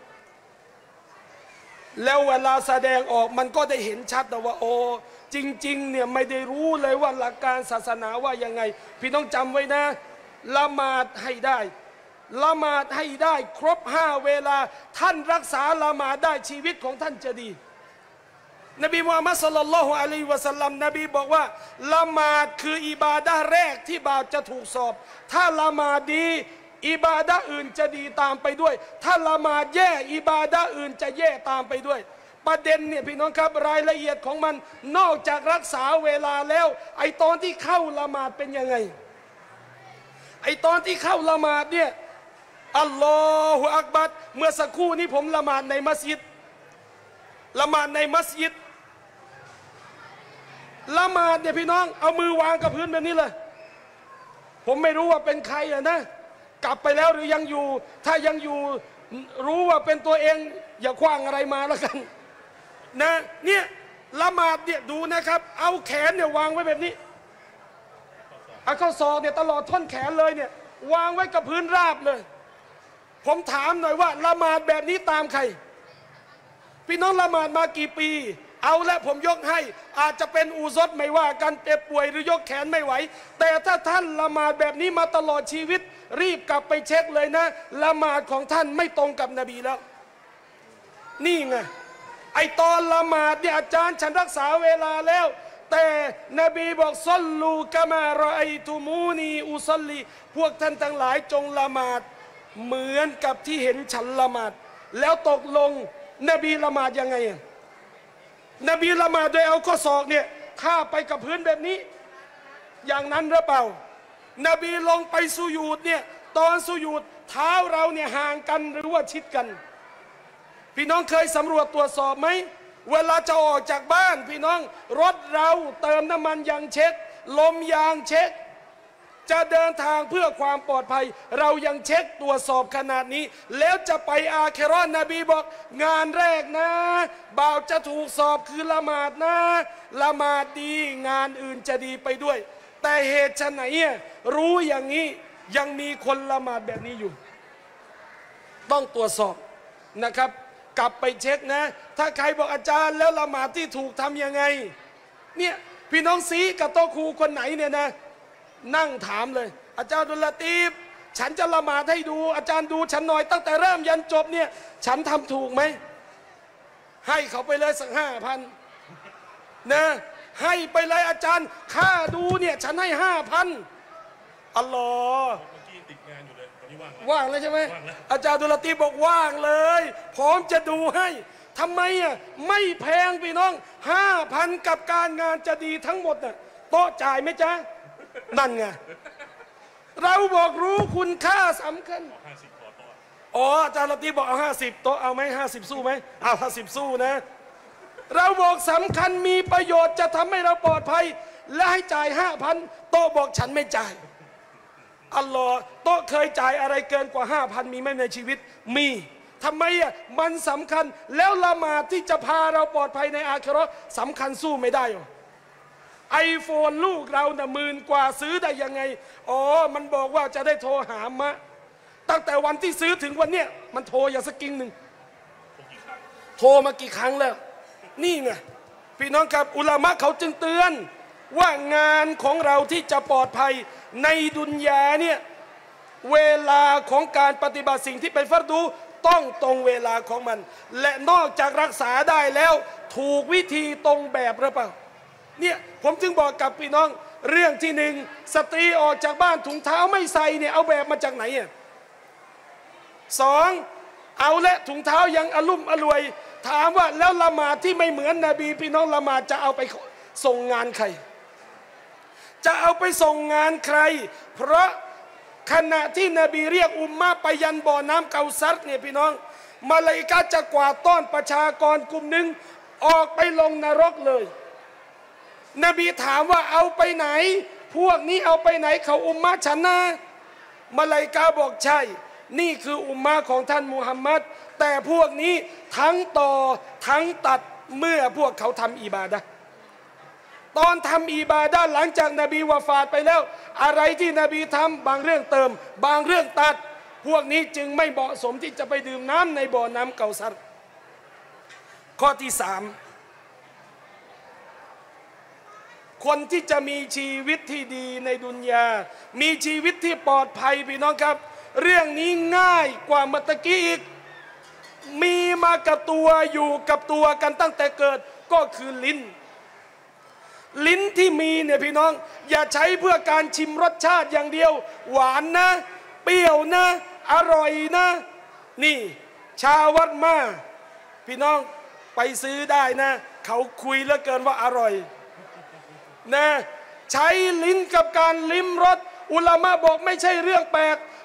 แล้วเวลาแสดงออกมันก็ได้เห็นชัดแต่ว่าโอ้จริงๆเนี่ยไม่ได้รู้เลยว่าหลักการศาสนาว่ายังไงพี่ต้องจำไว้นะละหมาดให้ได้ละหมาดให้ได้ครบห้าเวลาท่านรักษาละหมาดได้ชีวิตของท่านจะดีนบีมุฮัมมัดศ็อลลัลลอฮุอะลัยฮิวะซัลลัมนบีบอกว่าละหมาดคืออิบาดะห์แรกที่บาปจะถูกสอบถ้าละหมาดดีอิบาดะห์อื่นจะดีตามไปด้วยถ้าละหมาดแย่อิบาดะห์อื่นจะแย่ตามไปด้วยประเด็นเนี่ยพี่น้องครับรายละเอียดของมันนอกจากรักษาเวลาแล้วไอตอนที่เข้าละหมาดเป็นยังไงไอตอนที่เข้าละหมาดเนี่ยอัลลอฮฺอักบัรเมื่อสักครู่นี้ผมละหมาดในมัสยิดละหมาดในมัสยิดละหมาดเนี่ยพี่น้องเอามือวางกับพื้นแบบนี้เลยผมไม่รู้ว่าเป็นใครอะนะกลับไปแล้วหรือยังอยู่ถ้ายังอยู่รู้ว่าเป็นตัวเองอย่าคว้างอะไรมาแล้วกันนะเนี่ยละหมาดเนี่ยดูนะครับเอาแขนเนี่ยวางไว้แบบนี้เอาข้อศอกเนี่ยตลอดท่อนแขนเลยเนี่ยวางไว้กับพื้นราบเลยผมถามหน่อยว่าละหมาดแบบนี้ตามใครพี่น้องละหมาดมากี่ปีเอาละผมยกให้อาจจะเป็นอูซดไม่ว่ากันเจ็บป่วยหรือยกแขนไม่ไหวแต่ถ้าท่านละหมาดแบบนี้มาตลอดชีวิตรีบกลับไปเช็คเลยนะละหมาดของท่านไม่ตรงกับนบีแล้วนี่ไงไอตอนละหมาดเนี่ยอาจารย์ฉันรักษาเวลาแล้วแต่นบีบอกซัลลูกะมารอไอตุมูนีอุซัลลีพวกท่านทั้งหลายจงละหมาดเหมือนกับที่เห็นฉันละหมาดแล้วตกลงนบีละหมาดยังไงนบีละหมาดโดยเอาข้อศอกเนี่ยข้าไปกับพื้นแบบนี้อย่างนั้นหรือเปล่านบีลงไปสุญูดเนี่ยตอนสุญูดเท้าเราเนี่ยห่างกันหรือว่าชิดกันพี่น้องเคยสำรวจตรวจสอบไหมเวลาจะออกจากบ้านพี่น้องรถเราเติมน้ำมันยางเช็คลมยางเช็คจะเดินทางเพื่อความปลอดภัยเรายังเช็คตรวจสอบขนาดนี้แล้วจะไปอาเคเราะห์นบีบอกงานแรกนะบ่าวจะถูกสอบคือละหมาดนะละหมาดดีงานอื่นจะดีไปด้วยแต่เหตุไฉนรู้อย่างนี้ยังมีคนละหมาดแบบนี้อยู่ต้องตรวจสอบนะครับกลับไปเช็คนะถ้าใครบอกอาจารย์แล้วละหมาดที่ถูกทำยังไงเนี่ยพี่น้องซีกับโตครูคนไหนเนี่ยนะนั่งถามเลยอาจารย์ดุลละตีฟฉันจะละหมาดให้ดูอาจารย์ดูฉันหน่อยตั้งแต่เริ่มยันจบเนี่ยฉันทำถูกไหมให้เขาไปเลยสักห้าพันนะให้ไปเลยอาจารย์ค่าดูเนี่ยฉันให้ห้าพันอัลลอฮ์ว่างเลยใช่ไหมอาจารย์ดุลตีฟบอกว่างเลยพร้อมจะดูให้ทำไมอ่ะไม่แพงพี่น้องห้าพันกับการงานจะดีทั้งหมดน่ะโต๊ะจ่ายไหมจ๊ะนั่นไงเราบอกรู้คุณค่าสำคัญอ๋ออาจารย์ละตีบอกเอาห้าสิบโต๊ะเอาไหมห้าสิบสู้ไหมเอาห้าสิบสู้นะเราบอกสำคัญมีประโยชน์จะทำให้เราปลอดภัยและให้จ่ายห้าพันโต๊ะบอกฉันไม่จ่ายอัลลอฮ์โต๊ะเคยจ่ายอะไรเกินกว่าห้าพันมีไหมในชีวิตมีทำไมอ่ะมันสำคัญแล้วละหมาดที่จะพาเราปลอดภัยในอาคิเราะห์สำคัญสู้ไม่ได้หรอไอโฟนลูกเราน่ะหมื่นกว่าซื้อได้ยังไงอ๋อมันบอกว่าจะได้โทรหามะตั้งแต่วันที่ซื้อถึงวันเนี้ยมันโทรอย่างสักกิ่งหนึ่งโทรมากี่ครั้งแล้วนี่ไงพี่น้องครับอุลามะเขาจึงเตือนว่างานของเราที่จะปลอดภัยในดุนยาเนี่ยเวลาของการปฏิบัติสิ่งที่เป็นฟัรดูต้องตรงเวลาของมันและนอกจากรักษาได้แล้วถูกวิธีตรงแบบหรือเปล่าเนี่ยผมจึงบอกกับพี่น้องเรื่องที่หนึ่งสตรีออกจากบ้านถุงเท้าไม่ใส่เนี่ยเอาแบบมาจากไหนอ่ะสองเอาและถุงเท้ายังอลุ่มอรวยถามว่าแล้วละหมาดที่ไม่เหมือนนบีพี่น้องละหมาดจะเอาไปส่งงานใครจะเอาไปส่งงานใครเพราะขณะที่นบีเรียกอุมมะไปยันบ่อน้ำเกาซัรเนี่ยพี่น้องมาลาอิกะฮ์จะกวาดต้อนประชากรกลุ่มหนึ่งออกไปลงนรกเลยนบีถามว่าเอาไปไหนพวกนี้เอาไปไหนเขาอุมมะฉันนะมาลาอิกะฮ์บอกใช่นี่คืออุมมะของท่านมุฮัมมัดแต่พวกนี้ทั้งต่อทั้งตัดเมื่อพวกเขาทำอิบาดะห์ตอนทำอิบาดะห์หลังจากนบีวะฟาตไปแล้วอะไรที่นบีทำบางเรื่องเติมบางเรื่องตัดพวกนี้จึงไม่เหมาะสมที่จะไปดื่มน้ำในบ่อน้ำเกาซัรข้อที่สามคนที่จะมีชีวิตที่ดีในดุนยามีชีวิตที่ปลอดภัยพี่น้องครับเรื่องนี้ง่ายกว่าเมื่อกี้อีกมีมากับตัวอยู่กับตัวกันตั้งแต่เกิดก็คือลิ้นลิ้นที่มีเนี่ยพี่น้องอย่าใช้เพื่อการชิมรสชาติอย่างเดียวหวานนะเปรี้ยวนะอร่อยนะนี่ชาวัดมาพี่น้องไปซื้อได้นะเขาคุยเหลือเกินว่าอร่อยนะใช้ลิ้นกับการลิ้มรสอุลามะบอกไม่ใช่เรื่องแปลก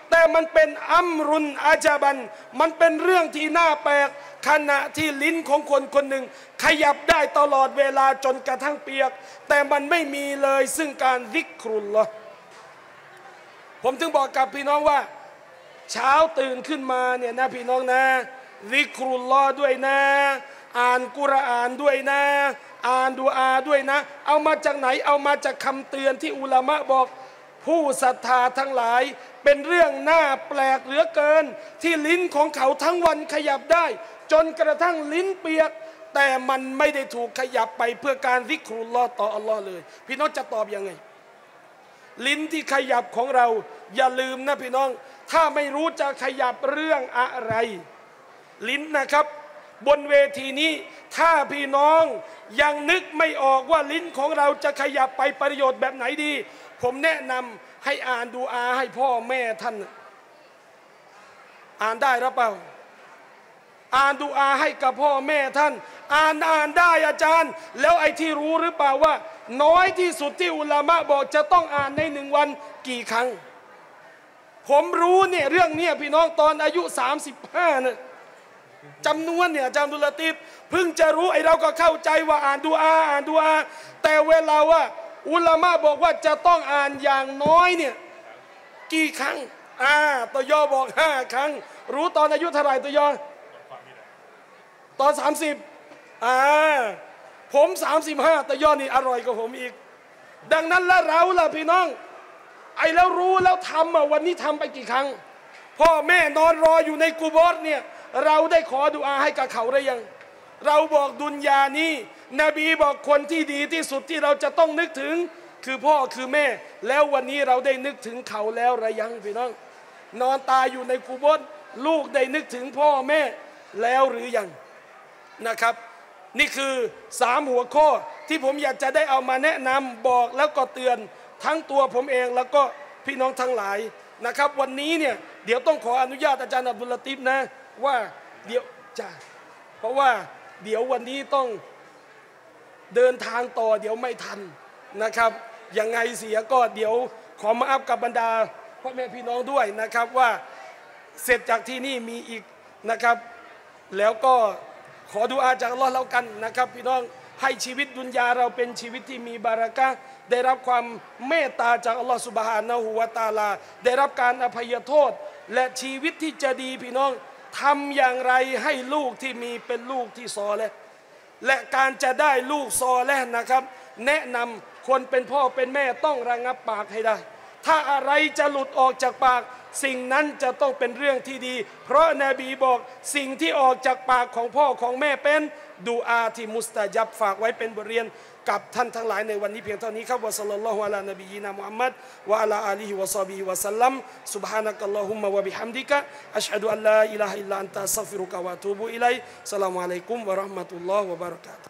แต่มันเป็นอัมรุนอาจาบันมันเป็นเรื่องที่น่าแปลกขณะที่ลิ้นของคนคนหนึ่งขยับได้ตลอดเวลาจนกระทั่งเปียกแต่มันไม่มีเลยซึ่งการซิกรุลลอฮ์ผมถึงบอกกับพี่น้องว่าเช้าตื่นขึ้นมาเนี่ยนะพี่น้องนะซิกรุลลอฮ์ด้วยนะอ่านกุรอานด้วยนะอ่านดุอาด้วยนะเอามาจากไหนเอามาจากคำเตือนที่อุลามะบอกผู้ศรัทธาทั้งหลายเป็นเรื่องน่าแปลกเหลือเกินที่ลิ้นของเขาทั้งวันขยับได้จนกระทั่งลิ้นเปียกแต่มันไม่ได้ถูกขยับไปเพื่อการซิกรุลลอฮ์ต่ออัลลอฮ์เลยพี่น้องจะตอบยังไงลิ้นที่ขยับของเราอย่าลืมนะพี่น้องถ้าไม่รู้จะขยับเรื่องอะไรลิ้นนะครับบนเวทีนี้ถ้าพี่น้องยังนึกไม่ออกว่าลิ้นของเราจะขยับไปประโยชน์แบบไหนดีผมแนะนำให้อ่านดูอาให้พ่อแม่ท่านอ่านได้หรือเปล่าอ่านดูอาให้กับพ่อแม่ท่านอ่านอ่านได้อาจารย์แล้วไอ้ที่รู้หรือเปล่าว่าน้อยที่สุดที่อุลามะบอกจะต้องอ่านในหนึ่งวันกี่ครั้งผมรู้เนี่ยเรื่องนี้พี่น้องตอนอายุสามสิบห้าเนี่ยจำนวนเนี่ยอาจารย์ดุลตีฟเพิ่งจะรู้ไอ้เราก็เข้าใจว่าอ่านดูอาอ่านดูอาแต่เวลาว่าอุลามะบอกว่าจะต้องอ่านอย่างน้อยเนี่ยกี่ครั้งอ่าตยอบอกห้าครั้งรู้ตอนอายุเท่าไหร่ตยอตอนสามสิบอ่าผมสามสิบห้าตยอนี่อร่อยกว่าผมอีกดังนั้นแล้วเราล่ะพี่น้องไอ้แล้วรู้แล้วทำอ่ะวันนี้ทำไปกี่ครั้งพ่อแม่นอนรออยู่ในกุโบร์เนี่ยเราได้ขอดุอาให้กับเขาหรือยังเราบอกดุนยานี้นบีบอกคนที่ดีที่สุดที่เราจะต้องนึกถึงคือพ่อคือแม่แล้ววันนี้เราได้นึกถึงเขาแล้วหรือยังพี่น้องนอนตายอยู่ในกุโบร์ลูกได้นึกถึงพ่อแม่แล้วหรือยังนะครับนี่คือสามหัวข้อที่ผมอยากจะได้เอามาแนะนำบอกแล้วก็เตือนทั้งตัวผมเองแล้วก็พี่น้องทั้งหลายนะครับวันนี้เนี่ยเดี๋ยวต้องขออนุญาตอาจารย์อับดุลลาติฟนะว่าเดี๋ยวจะเพราะว่าเดี๋ยววันนี้ต้องเดินทางต่อเดี๋ยวไม่ทันนะครับยังไงเสียก็เดี๋ยวขอมาอัพกับบรรดาพ่อแม่พี่น้องด้วยนะครับว่าเสร็จจากที่นี่มีอีกนะครับแล้วก็ขอดุอาจากอัลลอฮ์แล้วกันนะครับพี่น้องให้ชีวิตดุนยาเราเป็นชีวิตที่มีบารักะห์ได้รับความเมตตาจากอัลลอฮ์ซุบฮานะฮูวะตะอาลาได้รับการอภัยโทษและชีวิตที่จะดีพี่น้องทำอย่างไรให้ลูกที่มีเป็นลูกที่ซอและและการจะได้ลูกซอและนะครับแนะนำคนเป็นพ่อเป็นแม่ต้องระงับปากให้ได้ถ้าอะไรจะหลุดออกจากปากสิ่งนั้นจะต้องเป็นเรื่องที่ดีเพราะนบีบอกสิ่งที่ออกจากปากของพ่อของแม่เป็นดูอาที่มุสตะญับฝากไว้เป็นบทเรียนกับท่านทั้งหลายในวันนี้เพียงเท่านี้ครับวะศ็อลลัลลอฮุอะลานบีนามุฮัมมัดวะอะลาอาลีฮิวะศอบิฮิวะซัลลัมซุบฮานะกัลลอฮุมมะวะบิฮัมดิกะอัชฮะดุอัลลาอิลาฮะอิลลันตะอัสตัฆฟิรุกะวะอะตูบุอิลัยสลามุอะลัยกุมวะเราะห์มะตุลลอฮ์วะบะเราะกาตุฮ์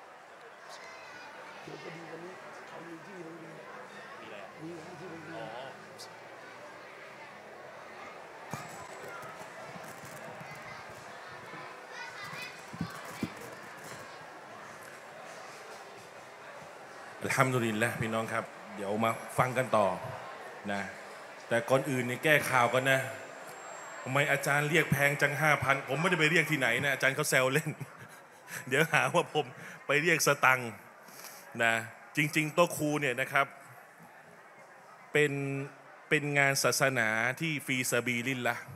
อัลฮัมดุลิลละห์พี่น้องครับเดี๋ยวมาฟังกันต่อนะแต่ก่อนอื่นเนี่ยแก้ข่าวกันนะทำไมอาจารย์เรียกแพงจังห้าพันผมไม่ได้ไปเรียกที่ไหนนะอาจารย์เขาแซวเล่น เดี๋ยวหาว่าผมไปเรียกสตังค์นะจริงๆโต๊ะครูเนี่ยนะครับเป็นเป็นงานศาสนาที่ฟรีซาบีลิลละห์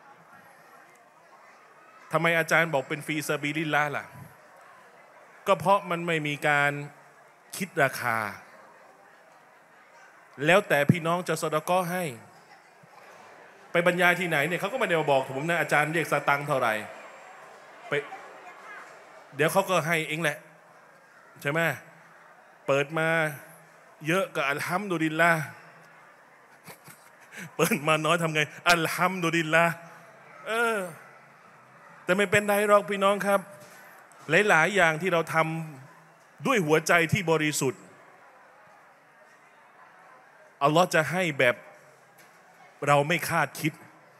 ทำไมอาจารย์บอกเป็นฟรีซาบีลิลละห์ล่ะก็เพราะมันไม่มีการคิดราคาแล้วแต่พี่น้องจะสดก็ให้ไปบรรยายที่ไหนเนี่ยเขาก็ไม่ได้มาบอกผมนะอาจารย์เรียกสตังค์เท่าไหร่ไปเดี๋ยวเขาก็ให้เองแหละใช่ไหมเปิดมาเยอะก็อัลฮัมดุลิลละห์เปิดมาน้อยทำไงอัลฮัมดุลิลละห์เออแต่ไม่เป็นไรหรอกพี่น้องครับหลายๆอย่างที่เราทำด้วยหัวใจที่บริสุทธิ์อัลลอฮ์จะให้แบบเราไม่คาดคิด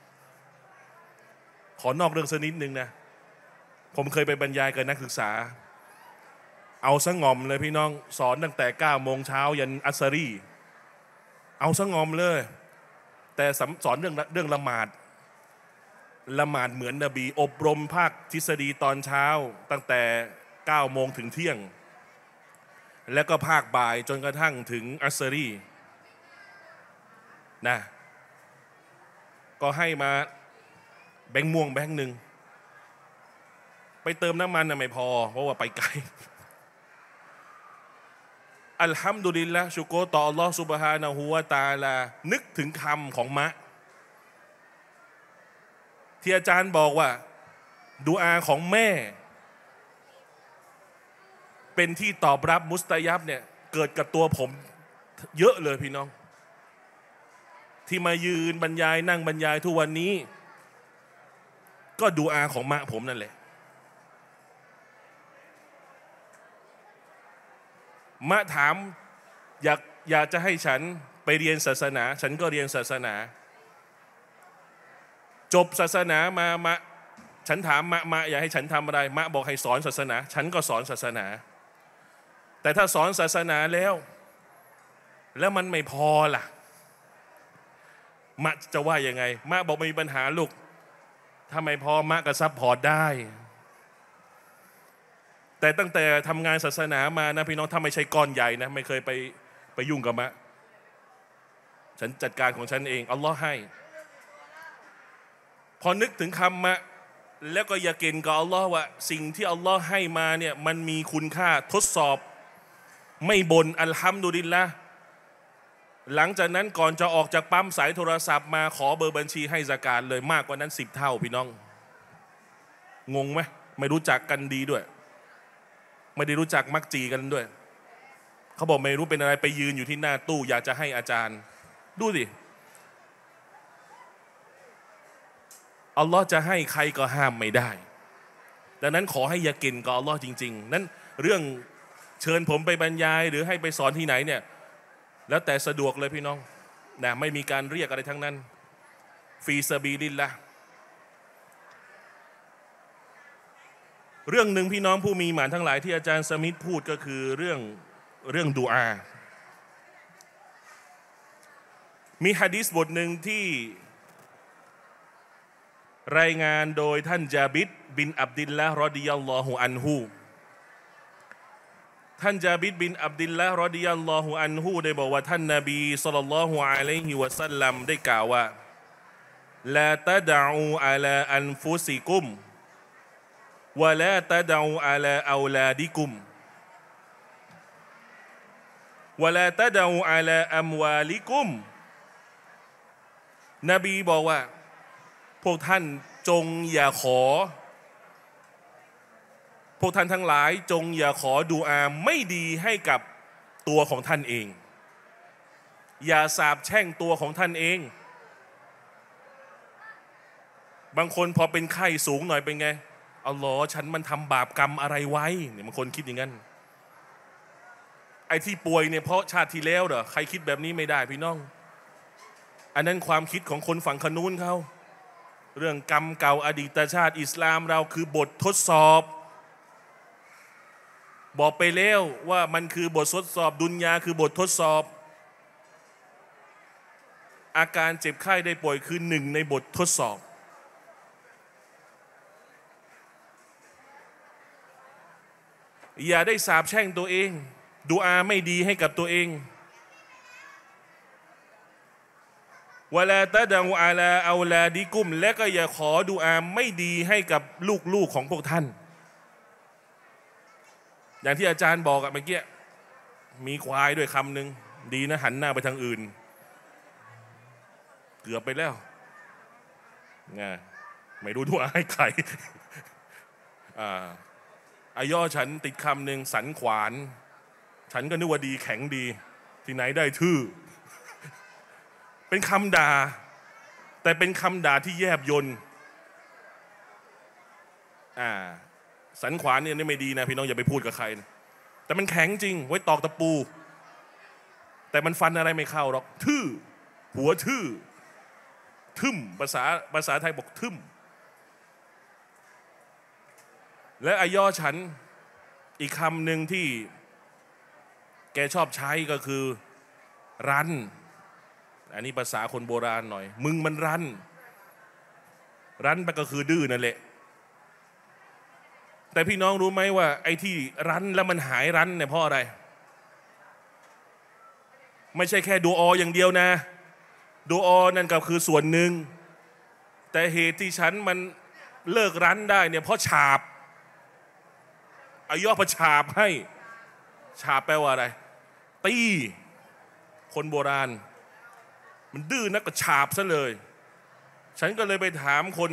ขอนอกเรื่องสักนิดนึงนะผมเคยไปบรรยายกับนักศึกษาเอาซะงอมเลยพี่น้องสอนตั้งแต่เก้าโมงเช้ายันอัสรีเอาซะงอมเลยแต่สอนเรื่องเรื่องละหมาดละหมาดเหมือนนบีอบรมภาคทฤษฎีตอนเช้าตั้งแต่เก้าโมงถึงเที่ยงแล้วก็ภาคบ่ายจนกระทั่งถึงอัสซรีนะก็ให้มาแบงค์ม่วงแบงค์หนึ่งไปเติมน้ำมันนะไม่พอเพราะว่าไปไกลอัลฮัมดุลิลละชุโกรต่ออัลลอฮฺซุบฮานะฮูวะตะอาลานึกถึงคำของมะที่อาจารย์บอกว่าดุอาของแม่เป็นที่ตอบรับมุสตะยับเนี่ยเกิดกับตัวผมเยอะเลยพี่น้องที่มายืนบรรยายนั่งบรรยายทุกวันนี้ก็ดุอาของมะผมนั่นแหละมะถามอยากอยากจะให้ฉันไปเรียนศาสนาฉันก็เรียนศาสนาจบศาสนามามาฉันถามมะมะอยากให้ฉันทำอะไรมะบอกให้สอนศาสนาฉันก็สอนศาสนาแต่ถ้าสอนศาสนาแล้วแล้วมันไม่พอล่ะมะจะว่ายังไงมะบอกไม่มีปัญหาลูกถ้าไม่พอมะก็ซัพพอร์ตได้แต่ตั้งแต่ทำงานศาสนามานะพี่น้องถ้าไม่ใช่ก้อนใหญ่นะไม่เคยไปไปยุ่งกับมะฉันจัดการของฉันเองอัลลอฮ์ให้พอนึกถึงคำมะแล้วก็อย่าเก่งกับอัลลอฮ์ว่าสิ่งที่อัลลอฮ์ให้มาเนี่ยมันมีคุณค่าทดสอบไม่บนอัลฮัมดุลิลละหลังจากนั้นก่อนจะออกจากปั๊มสายโทรศัพท์มาขอเบอร์บัญชีให้ซะกาตเลยมากกว่านั้นสิบเท่าพี่น้องงงไหมไม่รู้จักกันดีด้วยไม่ได้รู้จักมักจีกันด้วยเขาบอกไม่รู้เป็นอะไรไปยืนอยู่ที่หน้าตู้อยากจะให้อาจารย์ดูสิอัลลอฮ์จะให้ใครก็ห้ามไม่ได้ดังนั้นขอให้อย่าเก่งกับอัลลอฮ์จริงๆนั้นเรื่องเชิญผมไปบรรยายหรือให้ไปสอนที่ไหนเนี่ยแล้วแต่สะดวกเลยพี่น้องนะไม่มีการเรียกอะไรทั้งนั้นฟีซาบีลิลละเรื่องหนึ่งพี่น้องผู้มีหมานทั้งหลายที่อาจารย์สมิธพูดก็คือเรื่องเรื่องดุอามีหะดีษบทหนึ่งที่รายงานโดยท่านจาบิดบินอับดิลละห์รอฎิยัลลอฮุอันฮุท่านจาบิดบินอับดิลละห์รอฎิยัลลอฮุอันฮุได้บอกว่าท่านนบีศ็อลลัลลอฮุอะลัยฮิวะซัลลัมได้กล่าวว่าลาตะดะอูอะลาอันฟุซิกุมวะลาตะดะอูอะลาเอาลาดิกุมวะลาตะดะอูอะลาอัมวาลิกุมนบีบอกว่าพวกท่านจงอย่าขอพวกท่านทั้งหลายจงอย่าขอดุอาไม่ดีให้กับตัวของท่านเองอย่าสาปแช่งตัวของท่านเองบางคนพอเป็นไข้สูงหน่อยเป็นไงอัลลอฮ์ฉันมันทำบาปกรรมอะไรไว้เนี่ยบางคนคิดอย่างนั้นไอ้ที่ป่วยเนี่ยเพราะชาติที่แล้วเหรอใครคิดแบบนี้ไม่ได้พี่น้องอันนั้นความคิดของคนฝั่งขนูนเขาเรื่องกรรมเก่าอดีตชาติอิสลามเราคือบททดสอบบอกไปแล้วว่ามันคือบททดสอบดุนยาคือบททดสอบอาการเจ็บไข้ได้ป่วยคือหนึ่งในบททดสอบอย่าได้สาปแช่งตัวเองดุอาไม่ดีให้กับตัวเองวะลาตะดะอูอะลาเอาลาดิกุมและก็อย่าขอดุอาไม่ดีให้กับลูกๆของพวกท่านอย่างที่อาจารย์บอกอะเมื่อกี้มีควายด้วยคำหนึ่งดีนะหันหน้าไปทางอื่นเกือบไปแล้วไงไม่รู้ดุอาให้ใครอ่าอาย่อฉันติดคำหนึ่งสันขวานฉันก็นึกว่าดีแข็งดีที่ไหนได้ทื่อเป็นคำด่าแต่เป็นคำด่าที่แยบยลอ่าสันขวานเนี่ยไม่ดีนะพี่น้องอย่าไปพูดกับใครนะแต่มันแข็งจริงไว้ตอกตะปูแต่มันฟันอะไรไม่เข้าหรอกทื่อหัวทื่อทึ่มภาษาภาษาไทยบอกทึ่มและอาย่อฉันอีกคำหนึ่งที่แกชอบใช้ก็คือรันอันนี้ภาษาคนโบราณหน่อยมึงมันรั้นรั้นไปก็คือดื้อนั่นแหละแต่พี่น้องรู้ไหมว่าไอ้ที่รั้นแล้วมันหายรั้นเนี่ยเพราะอะไรไม่ใช่แค่ดูออย่างเดียวนะดูอนั่นก็คือส่วนหนึ่งแต่เหตุที่ฉันมันเลิกรั้นได้เนี่ยเพราะฉาบอาย่อประฉาบให้ฉาบแปลว่าอะไรตีคนโบราณมันดื้อนักก็ฉาบซะเลยฉันก็เลยไปถามคน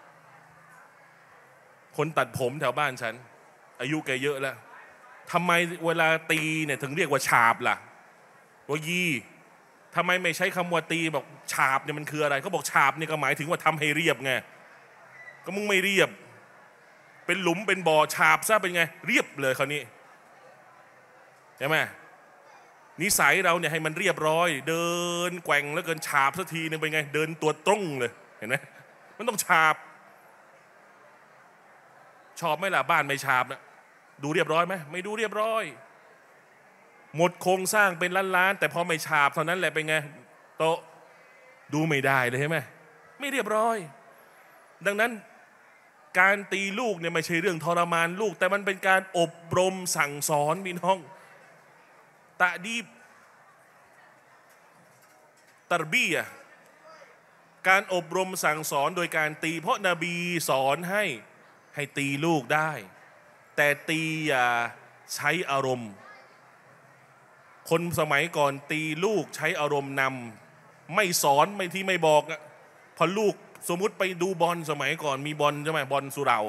คนตัดผมแถวบ้านฉันอายุแกเยอะแล้วทำไมเวลาตีเนี่ยถึงเรียกว่าฉาบล่ะว่ายีทำไมไม่ใช้คำว่าตีบอกฉาบเนี่ยมันคืออะไรเขาบอกฉาบเนี่ยก็หมายถึงว่าทำให้เรียบไงก็มึงไม่เรียบเป็นหลุมเป็นบ่อฉาบซะเป็นไงเรียบเลยคราวนี้ใช่ไหมนิสัยเราเนี่ยให้มันเรียบร้อยเดินแกว่งแล้วเกินฉาบสักทีนึงเป็นไงเดินตัวตรงเลยเห็นไหมมันต้องฉาบชอบไหมล่ะบ้านไม่ฉาบนะดูเรียบร้อยไหมไม่ดูเรียบร้อยหมดโครงสร้างเป็นล้านๆแต่พอไม่ฉาบเท่านั้นแหละเป็นไงโตดูไม่ได้เลยใช่ไหมไม่เรียบร้อยดังนั้นการตีลูกเนี่ยไม่ใช่เรื่องทรมานลูกแต่มันเป็นการอบรมสั่งสอนพี่น้องตะดีบตรบียะการอบรมสั่งสอนโดยการตีเพราะนบีสอนให้ให้ตีลูกได้แต่ตีอย่าใช้อารมณ์คนสมัยก่อนตีลูกใช้อารมณ์นำไม่สอนไม่ที่ไม่บอกพอลูกสมมุติไปดูบอลสมัยก่อนมีบอลใช่ไหมบอลสุเหร่า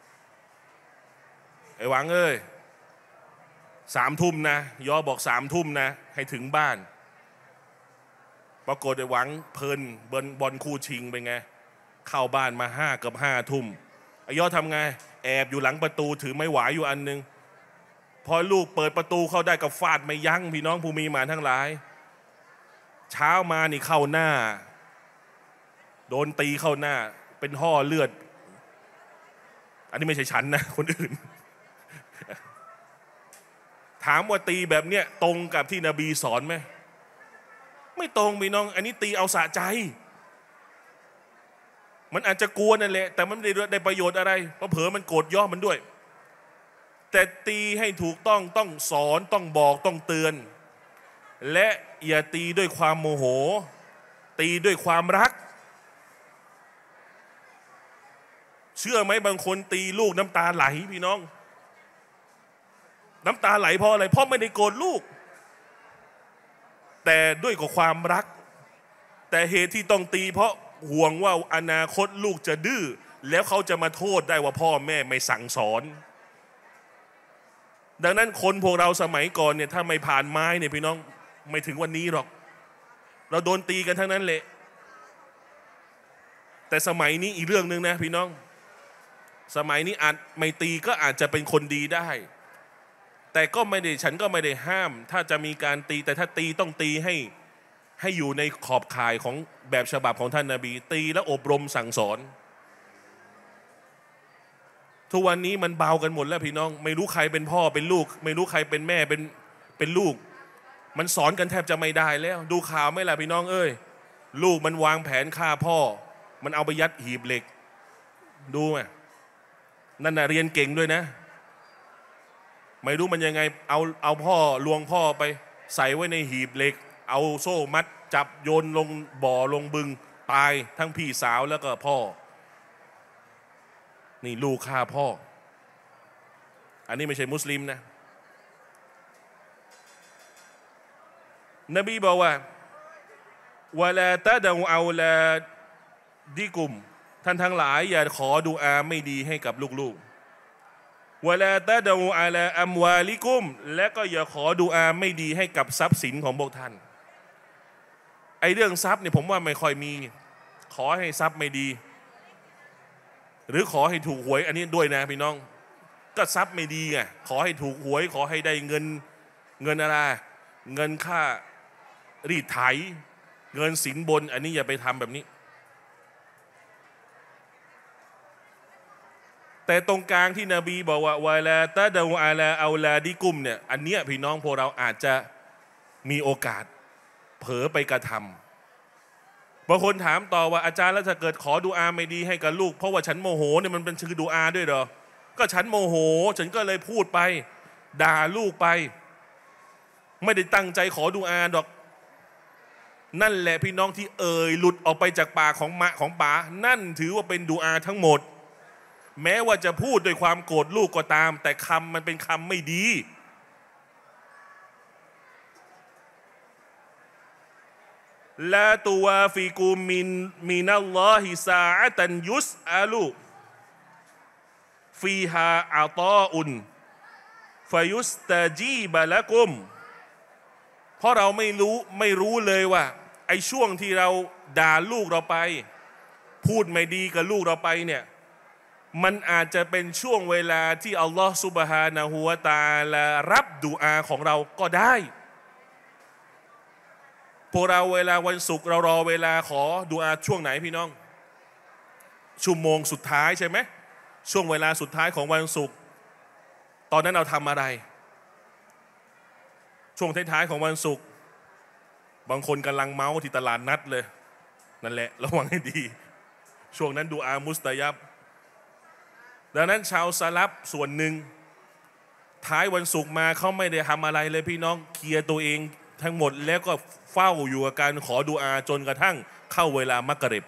ไอ้หวังเอ้ยสามทุ่มนะย่อบอกสามทุ่มนะให้ถึงบ้านปรากฏไอ้หวังเพลินบอลบอลคู่ชิงไปไงเข้าบ้านมาห้ากับห้าทุ่มไอ้ย่อทำไงแอบอยู่หลังประตูถือไม้หวายอยู่อันนึงพอลูกเปิดประตูเข้าได้กับฟาดไม่ยั้งพี่น้องผู้มีหมาทั้งหลายเช้ามานี่เข้าหน้าโดนตีเข้าหน้าเป็นห่อเลือดอันนี้ไม่ใช่ฉันนะคนอื่นถามว่าตีแบบเนี้ยตรงกับที่นบีสอนไหมไม่ตรงพี่น้องอันนี้ตีเอาสะใจมันอาจจะกลัวนั่นแหละแต่มันไม่ได้ได้ประโยชน์อะไรเพราะเผลอมันโกรธย่อมันด้วยแต่ตีให้ถูกต้องต้องสอนต้องบอกต้องเตือนและอย่าตีด้วยความโมโหตีด้วยความรักเชื่อไหมบางคนตีลูกน้ำตาไหลพี่น้องน้ำตาไหลเพราะอะไรเพราะไม่ได้โกรธลูกแต่ด้วยกับความรักแต่เหตุที่ต้องตีเพราะห่วงว่าอนาคตลูกจะดื้อแล้วเขาจะมาโทษได้ว่าพ่อแม่ไม่สั่งสอนดังนั้นคนพวกเราสมัยก่อนเนี่ยถ้าไม่ผ่านไม้เนี่ยพี่น้องไม่ถึงวันนี้หรอกเราโดนตีกันทั้งนั้นแหละแต่สมัยนี้อีกเรื่องนึงนะพี่น้องสมัยนี้อาจไม่ตีก็อาจจะเป็นคนดีได้แต่ก็ไม่ได้ฉันก็ไม่ได้ห้ามถ้าจะมีการตีแต่ถ้าตีต้องตีให้ให้อยู่ในขอบข่ายของแบบฉบับของท่านนบีตีและอบรมสั่งสอนทุกวันนี้มันเบากันหมดแล้วพี่น้องไม่รู้ใครเป็นพ่อเป็นลูกไม่รู้ใครเป็นแม่เป็นเป็นลูกมันสอนกันแทบจะไม่ได้แล้วดูข่าวไหมล่ะพี่น้องเอ้ยลูกมันวางแผนฆ่าพ่อมันเอาไปยัดหีบเหล็กดูไหมนั่นน่ะเรียนเก่งด้วยนะไม่รู้มันยังไงเอาเอาพ่อลวงพ่อไปใส่ไว้ในหีบเหล็กเอาโซ่มัดจับโยนลงบ่อลงบึงตายทั้งพี่สาวแล้วก็พ่อนี่ลูกฆ่าพ่ออันนี้ไม่ใช่มุสลิมนะนบีบอกว่าวะลาตะดะเอาลาดิกุมท่านทั้งหลายอย่าขอดุอาไม่ดีให้กับลูกๆวะลาตะดะอะลาอัมวาลิกุมและก็อย่าขอดุอาไม่ดีให้กับทรัพย์สินของพวกท่านไอ้เรื่องทรัพย์เนี่ยผมว่าไม่ค่อยมีขอให้ทรัพย์ไม่ดีหรือขอให้ถูกหวยอันนี้ด้วยนะพี่น้องก็ทรัพย์ไม่ดีไงขอให้ถูกหวยขอให้ได้เงินเงินอะไรเงินค่ารีดไถเงินสินบนอันนี้อย่าไปทำแบบนี้แต่ตรงกลางที่นบีบอกว่าวะลาตะดะอะลาเอาลาดิกุมเนี่ยอันเนี้ยพี่น้องพวกเราอาจจะมีโอกาสเผลอไปกระทบางคนถามต่อว่าอาจารย์แล้วถ้าเกิดขอดุอาไม่ดีให้กับลูกเพราะว่าฉันโมโหเนี่ยมันเป็นชื่อดุอาด้วยเหรอก็ฉันโมโหฉันก็เลยพูดไปด่าลูกไปไม่ได้ตั้งใจขอดุอาดอกนั่นแหละพี่น้องที่เอ่ยหลุดออกไปจากปากของมะของป๋านั่นถือว่าเป็นดุอาทั้งหมดแม้ว่าจะพูดด้วยความโกรธลูกก็ตามแต่คำมันเป็นคำไม่ดีลาตัวฟิกูมินมินัลลอฮิซาอะตันยุสอาลูฟีฮาอัตออุนฟายุสตาจีบะละกุมเพราะเราไม่รู้ไม่รู้เลยว่าไอ้ช่วงที่เราด่าลูกเราไปพูดไม่ดีกับลูกเราไปเนี่ยมันอาจจะเป็นช่วงเวลาที่อัลลอฮฺซุบฮานะฮูวะตะอาลารับดุอาของเราก็ได้พวกเราเวลาวันศุกร์เรารอเวลาขอดุอาช่วงไหนพี่น้องชั่วโมงสุดท้ายใช่ไหมช่วงเวลาสุดท้ายของวันศุกร์ตอนนั้นเราทำอะไรช่วงท้ายๆของวันศุกร์บางคนกำลังเมาที่ตลาดนัดเลยนั่นแหละระวังให้ดีช่วงนั้นดุอามุสตะญับดังนั้นชาวซะลัฟส่วนหนึ่งท้ายวันศุกร์มาเขาไม่ได้ทำอะไรเลยพี่น้องเคลียร์ตัวเองทั้งหมดแล้วก็เฝ้าอยู่กับการขอดุอาจนกระทั่งเข้าเวลามักริบ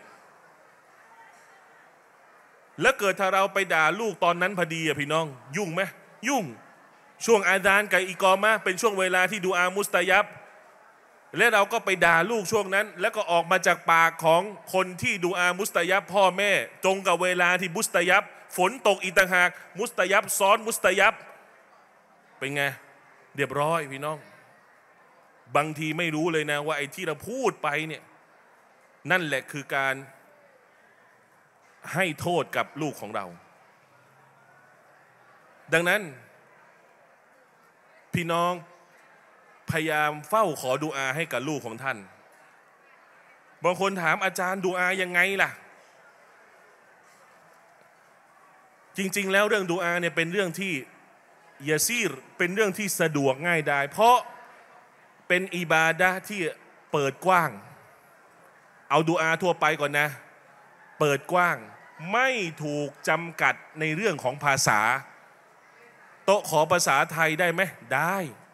แล้วเกิดถ้าเราไปด่าลูกตอนนั้นพอดีอะพี่น้องยุ่งไหมยุ่งช่วงอาซานกับอิกอมะห์เป็นช่วงเวลาที่ดุอามุสตะญับและเราก็ไปด่าลูกช่วงนั้นแล้วก็ออกมาจากปากของคนที่ดุอามุสตะญับพ่อแม่ตรงกับเวลาที่มุสตะญับฝนตกอีกต่างหากมุสตะญับซ้อนมุสตะญับเป็นไงเรียบร้อยพี่น้องบางทีไม่รู้เลยนะว่าไอ้ที่เราพูดไปเนี่ยนั่นแหละคือการให้โทษกับลูกของเราดังนั้นพี่น้องพยายามเฝ้าขอดุอาให้กับลูกของท่านบางคนถามอาจารย์ดุอายังไงล่ะจริงๆแล้วเรื่องดุอาเนี่ยเป็นเรื่องที่ยาซีรเป็นเรื่องที่สะดวกง่ายได้เพราะเป็นอิบาดะห์ที่เปิดกว้างเอาดุอาทั่วไปก่อนนะเปิดกว้างไม่ถูกจำกัดในเรื่องของภาษาโต๊ะขอภาษาไทยได้ไหมได้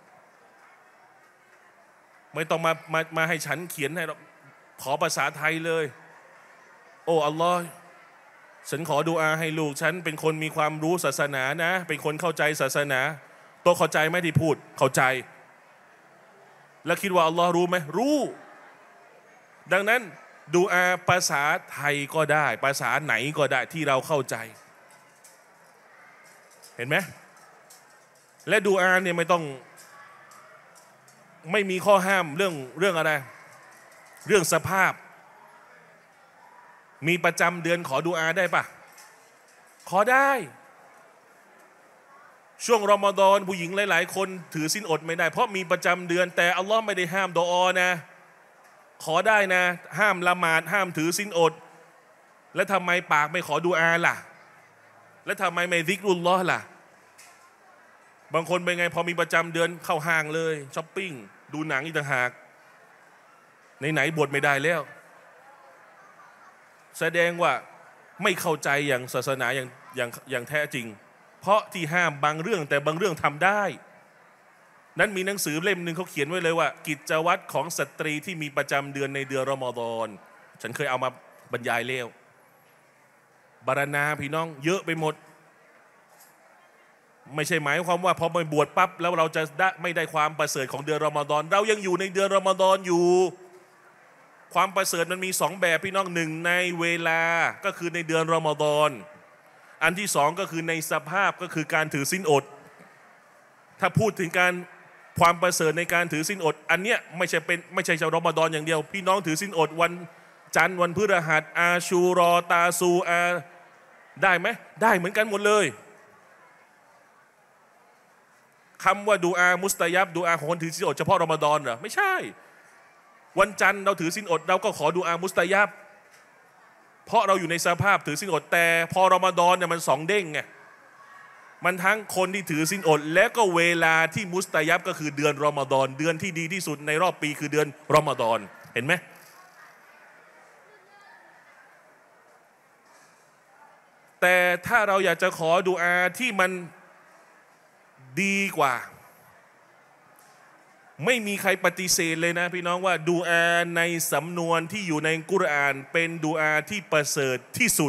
ไม่ต้องมามามาให้ฉันเขียนให้ขอภาษาไทยเลยโอ้อัลลอฮ์ฉันขอดุอาให้ลูกฉันเป็นคนมีความรู้ศาสนานะเป็นคนเข้าใจศาสนาโต๊ะเข้าใจไหมที่พูดเข้าใจแล้วคิดว่าอัลลอฮ์รู้ไหมรู้ดังนั้นดุอาภาษาไทยก็ได้ภาษาไหนก็ได้ที่เราเข้าใจเห็นไหมและดุอาเนี่ยไม่ต้องไม่มีข้อห้ามเรื่องเรื่องอะไรเรื่องสภาพมีประจำเดือนขอดุอาได้ปะขอได้ช่วงรอมฎอนผู้หญิงหลายๆคนถือศีลอดไม่ได้เพราะมีประจำเดือนแต่อัลลอฮ์ไม่ได้ห้ามดุอานะขอได้นะห้ามละหมาดห้ามถือศีลอดแล้วทำไมปากไม่ขอดุอาล่ะแล้วทำไมไม่ซิกรุลลอฮ์ล่ะบางคนเป็นไงพอมีประจำเดือนเข้าห้างเลยช้อปปิ้งดูหนังอีกต่างหากไหนๆบวชไม่ได้แล้วแสดงว่าไม่เข้าใจอย่างศาสนาอย่างอย่างอย่างแท้จริงเพราะที่ห้ามบางเรื่องแต่บางเรื่องทำได้นั้นมีหนังสือเล่มหนึ่งเขาเขียนไว้เลยว่ากิจวัตรของสตรีที่มีประจำเดือนในเดือนรอมฎอนฉันเคยเอามาบรรยายแล้วบารณาพี่น้องเยอะไปหมดไม่ใช่หมายความว่าพอไปบวชปั๊บแล้วเราจะได้ไม่ได้ความประเสริฐของเดือนรอมฎอนเรายังอยู่ในเดือนรอมฎอนอยู่ความประเสริฐมันมีสองแบบพี่น้องหนึ่งในเวลาก็คือในเดือนรอมฎอนอันที่สองก็คือในสภาพก็คือการถือศีลอดถ้าพูดถึงการความประเสริฐในการถือศีลอดอันเนี้ยไม่ใช่เป็นไม่ใช่ชาวรอมฎอนอย่างเดียวพี่น้องถือศีลอดวันจันทร์วันพฤหัสอาชูรอตาซูอาได้ไหมได้เหมือนกันหมดเลยคำว่าดูอามุสตะญับดูอาของคนถือศีลอดเฉพาะรอมฎอนเหรอไม่ใช่วันจันทร์เราถือศีลอดเราก็ขอดูอามุสตะญับเพราะเราอยู่ในสภาพถือศีลอดแต่พอรอมฎอนเนี่ยมันสองเด้งไงมันทั้งคนที่ถือศีลอดและก็เวลาที่มุสตะญับก็คือเดือนรอมฎอนเดือนที่ดีที่สุดในรอบปีคือเดือนรอมฎอนเห็นไหมแต่ถ้าเราอยากจะขอดุอาที่มันดีกว่าไม่มีใครปฏิเสธเลยนะพี่น้องว่าดุอาในสำนวนที่อยู่ในกุรอานเป็นดุอาที่ประเสริฐที่สุด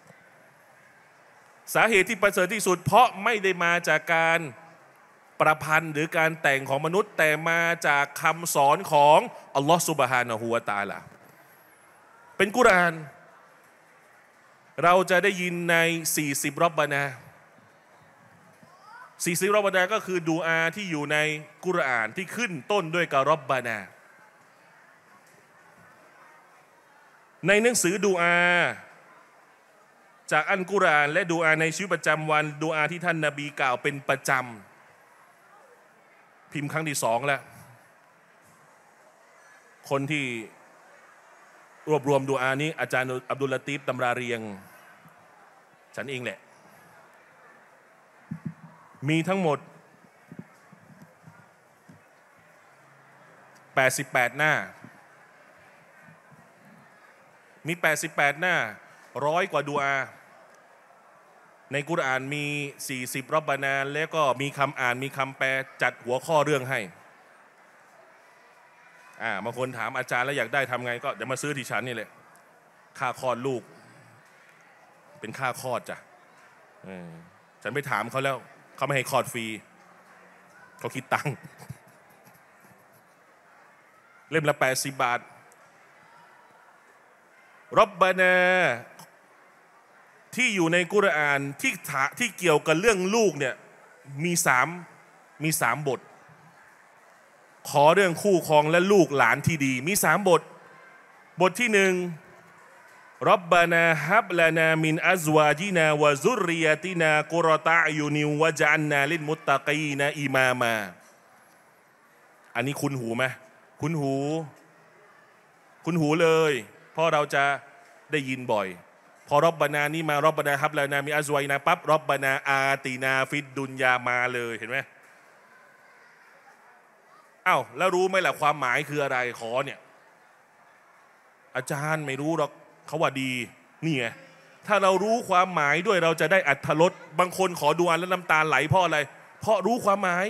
สาเหตุที่ประเสริฐที่สุดเพราะไม่ได้มาจากการประพันธ์หรือการแต่งของมนุษย์แต่มาจากคำสอนของอัลลอฮฺซุบฮานะฮูวะตะอาลาเป็นกุรอานเราจะได้ยินในสี่สิบรอบบานาสี่สิบรอบบานาก็คือดูอาที่อยู่ในกุรอานที่ขึ้นต้นด้วยกะรอบบานาในหนังสือดูอาจากอัลกุรอานและดูอาในชีวิตประจำวันดูอาที่ท่านนบีกล่าวเป็นประจำพิมพ์ครั้งที่สองแล้วคนที่รวบรวมดูอานี้อาจารย์อับดุลลาตีฟตำราเรียงฉันเองแหละมีทั้งหมดแปดสิบแปดหน้ามีแปดสิบแปดหน้าร้อยกว่าดูอาในกุรอานมีสี่สิบรอบบานาแล้วก็มีคำอ่านมีคำแปลจัดหัวข้อเรื่องให้อ่าบางคนถามอาจารย์แล้วอยากได้ทำไงก็เดี๋ยวมาซื้อที่ฉันนี่แหละค่าคลอดลูกเป็นค่าคลอดจ้ะฉันไปถามเขาแล้วเขาไม่ให้คลอดฟรีเขาคิดตังค์เล่มละแปดสิบบาทรอบบานาที่อยู่ในกุรอานที่ที่เกี่ยวกับเรื่องลูกเนี่ยมีสามมีสามบทขอเรื่องคู่ครองและลูกหลานที่ดีมีสามบทบทที่หนึ่งรับบานาฮับลานามินอัซวาจินาวะซุรริยะตินากุรตะอยุนิวะจันนาลิลมุตตะกีนะอิมามาอันนี้คุ้นหูไหมคุ้นหูคุ้นหูเลยเพราะเราจะได้ยินบ่อยพอรับบานานี่มารับบานาฮับลานามินอัซวาจินาปั๊บรับบานาอาตินาฟิดดุนยามาเลยเห็นไหมอ้าวแล้วรู้ไหมล่ะความหมายคืออะไรขอเนี่ยอาจารย์ไม่รู้หรอกเขาว่าดีนี่ไงถ้าเรารู้ความหมายด้วยเราจะได้อรรถรสบางคนขอดูอาแล้วน้ำตาไหลเพราะอะไรเพราะรู้ความหมาย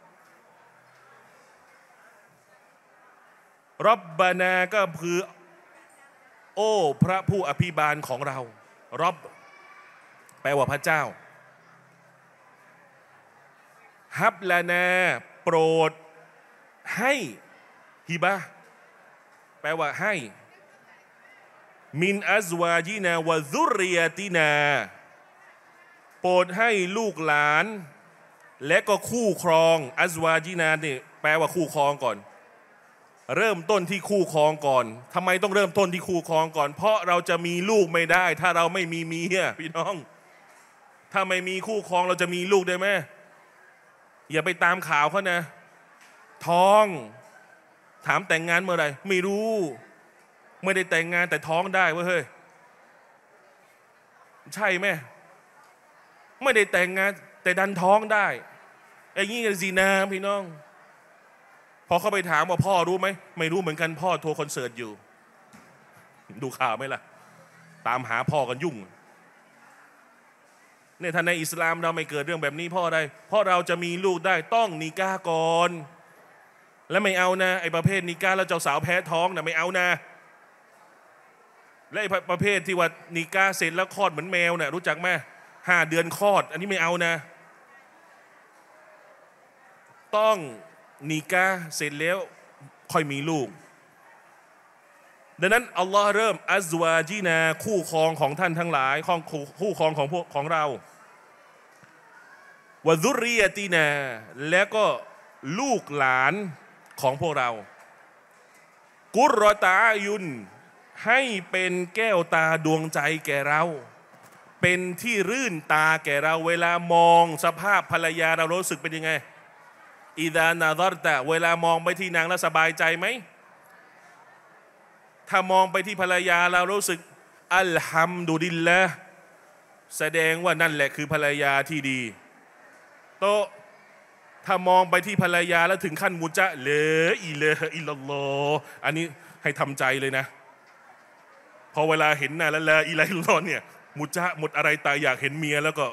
รับบานาก็คือโอ้พระผู้อภิบาลของเรารับแปลว่าพระเจ้าฮับลานาโปรดให้ฮิบะแปลว่าให้มินอัซวาจินาวะซุรริยะตินาโปรดให้ลูกหลานและก็คู่ครองอัซวาจินาเนี่ยแปลว่าคู่ครองก่อนเริ่มต้นที่คู่ครองก่อนทำไมต้องเริ่มต้นที่คู่ครองก่อนเพราะเราจะมีลูกไม่ได้ถ้าเราไม่มีเมียพี่น้องถ้าไม่มีคู่ครองเราจะมีลูกได้ไหมอย่าไปตามข่าวเขานะท้องถามแต่งงานเมื่อไหร่ไม่รู้ไม่ได้แต่งงานแต่ท้องได้เว้ยเฮ้ยใช่ไหมไม่ได้แต่งงานแต่ดันท้องได้ไอ้งี้กันสินะพี่น้องพอเขาไปถามว่าพ่อรู้ไหมไม่รู้เหมือนกันพ่อทัวร์คอนเสิร์ตอยู่ดูข่าวไหมล่ะตามหาพ่อกันยุ่งเนี่ยถ้าในอิสลามเราไม่เกิดเรื่องแบบนี้เพราะอะไรเพราะเราจะมีลูกได้ต้องนิกาก่อนและไม่เอานะไอ้ประเภทนิกาแล้วเจ้าสาวแพ้ท้องนะไม่เอานะและไอ้ประเภทที่ว่านิกาเสร็จแล้วคลอดเหมือนแมวเนี่ยรู้จักไหมห้าเดือนคลอดอันนี้ไม่เอานะต้องนิกาเสร็จแล้วค่อยมีลูกดังนั้นอัลลอฮ์เริ่มอัซวาจินาคู่ครองของท่านทั้งหลายของคู่ครองของพวกของเราวะซุรริยะตินาและก็ลูกหลานของพวกเรากุรตะอายุนให้เป็นแก้วตาดวงใจแก่เราเป็นที่รื่นตาแก่เราเวลามองสภาพภรรยาเรารู้สึกเป็นยังไงอิดานาดอรตะเวลามองไปที่นางแล้วสบายใจไหมถ้ามองไปที่ภรรยาเรารู้สึกอัลฮัมดุลิลละห์แสดงว่านั่นแหละคือภรรยาที่ดีโตถ้ามองไปที่ภรรยาแล้วถึงขั้นมุจะเลอิเลอิลลอฮ์อันนี้ให้ทำใจเลยนะพอเวลาเห็นหน้าแล้วละอิเลอิลลอฮ์เนี่ยมุจะหมดอะไรตายอยากเห็นเมียแล้วก็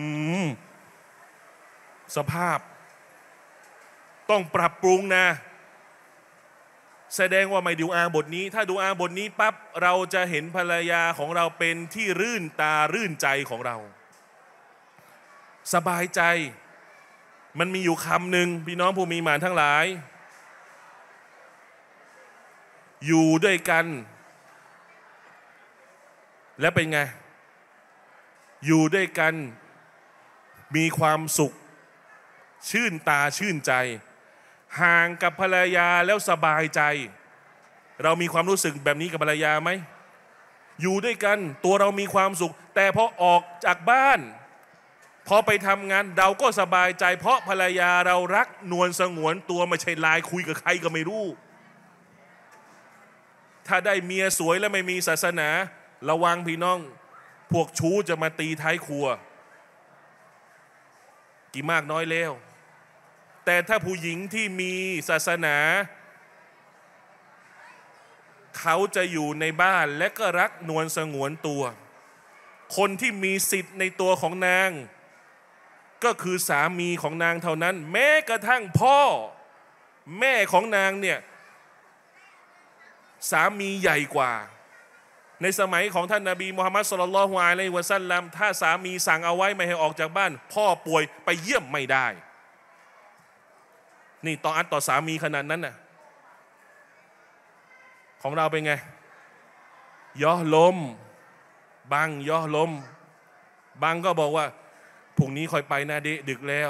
สภาพต้องปรับปรุงนะแสดงว่าไม่ดูอาบทนี้ถ้าดูอาบทนี้ปั๊บเราจะเห็นภรรยาของเราเป็นที่รื่นตารื่นใจของเราสบายใจมันมีอยู่คำหนึ่งพี่น้องผู้มีหมานทั้งหลายอยู่ด้วยกันและเป็นไงอยู่ด้วยกันมีความสุขชื่นตาชื่นใจห่างกับภรรยาแล้วสบายใจเรามีความรู้สึกแบบนี้กับภรรยาไหมอยู่ด้วยกันตัวเรามีความสุขแต่พอออกจากบ้านพอไปทำงานเราก็สบายใจเพราะภรรยาเรารักนวลสงวนตัวไม่ใช่ไลน์คุยกับใครก็ไม่รู้ถ้าได้เมียสวยและไม่มีศาสนาระวังพี่น้องพวกชู้จะมาตีท้ายครัวกี่มากน้อยแล้วแต่ถ้าผู้หญิงที่มีศาสนาเขาจะอยู่ในบ้านและก็รักนวลสงวนตัวคนที่มีสิทธิ์ในตัวของนางก็คือสามีของนางเท่านั้นแม้กระทั่งพ่อแม่ของนางเนี่ยสามีใหญ่กว่าในสมัยของท่านนบีมุฮัมมัดศ็อลลัลลอฮุอะลัยฮิวะซัลลัมถ้าสามีสั่งเอาไว้ไม่ให้ออกจากบ้านพ่อป่วยไปเยี่ยมไม่ได้นี่ต่ออัดต่อสามีขนาดนั้นน่ะของเราเป็นไงย่อลมบังย่อลมบังก็บอกว่าพรุ่งนี้คอยไปนะเดดึกแล้ว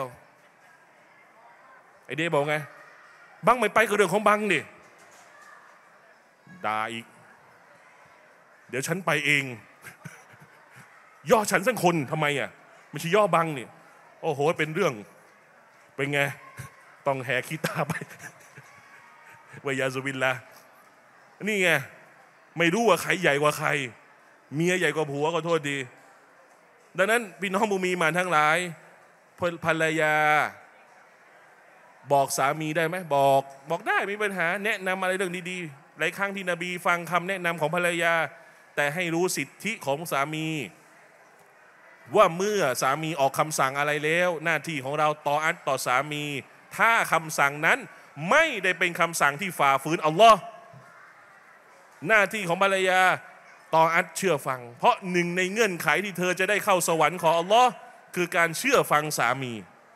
ไอเดบอกไงบังไม่ไปก็เรื่องของบังดิด่าอีกเดี๋ยวฉันไปเองย่อฉันสักคนทำไมอ่ะไม่ใช่ย่อบังนี่โอ้โหเป็นเรื่องเป็นไงต้องแห่ขี้ตาไปวายาซุบิลละนี่ไงไม่รู้ว่าใครใหญ่กว่าใครเมียใหญ่กว่าผัวก็โทษดีดังนั้นพี่น้องมุมีหมานทั้งหลายภรรยาบอกสามีได้ไหมบอกบอกได้ไม่มีปัญหาแนะนำอะไรเรื่องดีๆหลายครั้งที่นบีฟังคำแนะนำของภรรยาแต่ให้รู้สิทธิของสามีว่าเมื่อสามีออกคำสั่งอะไรแล้วหน้าที่ของเราต่ออัดต่อสามีถ้าคำสั่งนั้นไม่ได้เป็นคำสั่งที่ฝ่าฝืนอัลลอฮ์หน้าที่ของภรรยาต่ออัดเชื่อฟังเพราะหนึ่งในเงื่อนไขที่เธอจะได้เข้าสวรรค์ของอัลลอฮ์คือการเชื่อฟังสามี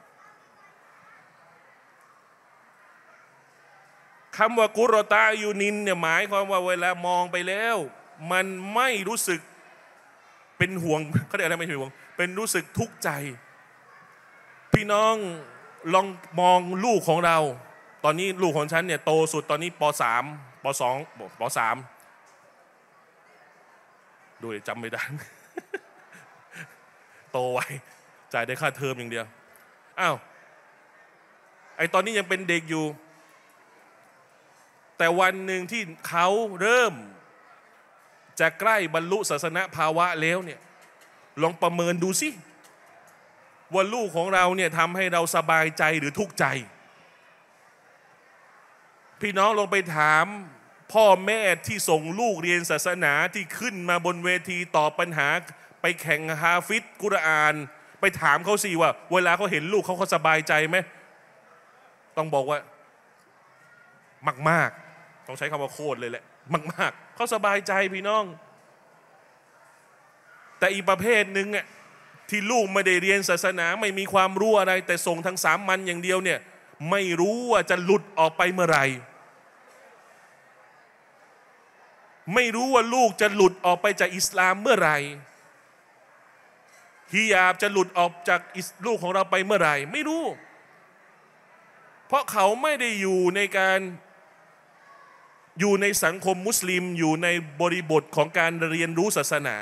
คำว่ากุรตายูนินเนี่ยหมายความว่าเวลามองไปแล้วมันไม่รู้สึกเป็นห่วงเขาเรียกอะไรไม่ใช่ห่วงเป็นรู้สึกทุกข์ใจพี่น้องลองมองลูกของเราตอนนี้ลูกของฉันเนี่ยโตสุดตอนนี้ป.สาม ป.สอง ป.สามดูจำไม่ได้ โตไวจ่ายได้ค่าเทอมอย่างเดียวอ้าวไอตอนนี้ยังเป็นเด็กอยู่แต่วันหนึ่งที่เขาเริ่มจะใกล้บรรลุศาสนภาวะแล้วเนี่ยลองประเมินดูสิว่าลูกของเราเนี่ยทำให้เราสบายใจหรือทุกข์ใจพี่น้องลองไปถามพ่อแม่ที่ส่งลูกเรียนศาสนาที่ขึ้นมาบนเวทีตอบปัญหาไปแข่งฮาฟิซกุรอานไปถามเขาสิว่าเวลาเขาเห็นลูกเขาเขาสบายใจไหมต้องบอกว่ามากๆต้องใช้คำว่าโคตรเลยแหละมากๆเขาสบายใจพี่น้องแต่อีกประเภทหนึ่งอ่ะที่ลูกไม่ได้เรียนศาสนาไม่มีความรู้อะไรแต่ส่งทางสามัญอย่างเดียวเนี่ยไม่รู้ว่าจะหลุดออกไปเมื่อไหร่ไม่รู้ว่าลูกจะหลุดออกไปจากอิสลามเมื่อไหร่ฮิญาบจะหลุดออกจากลูกของเราไปเมื่อไหร่ไม่รู้เพราะเขาไม่ได้อยู่ในการอยู่ในสังคมมุสลิมอยู่ในบริบทของการเรียนรู้ศาสนา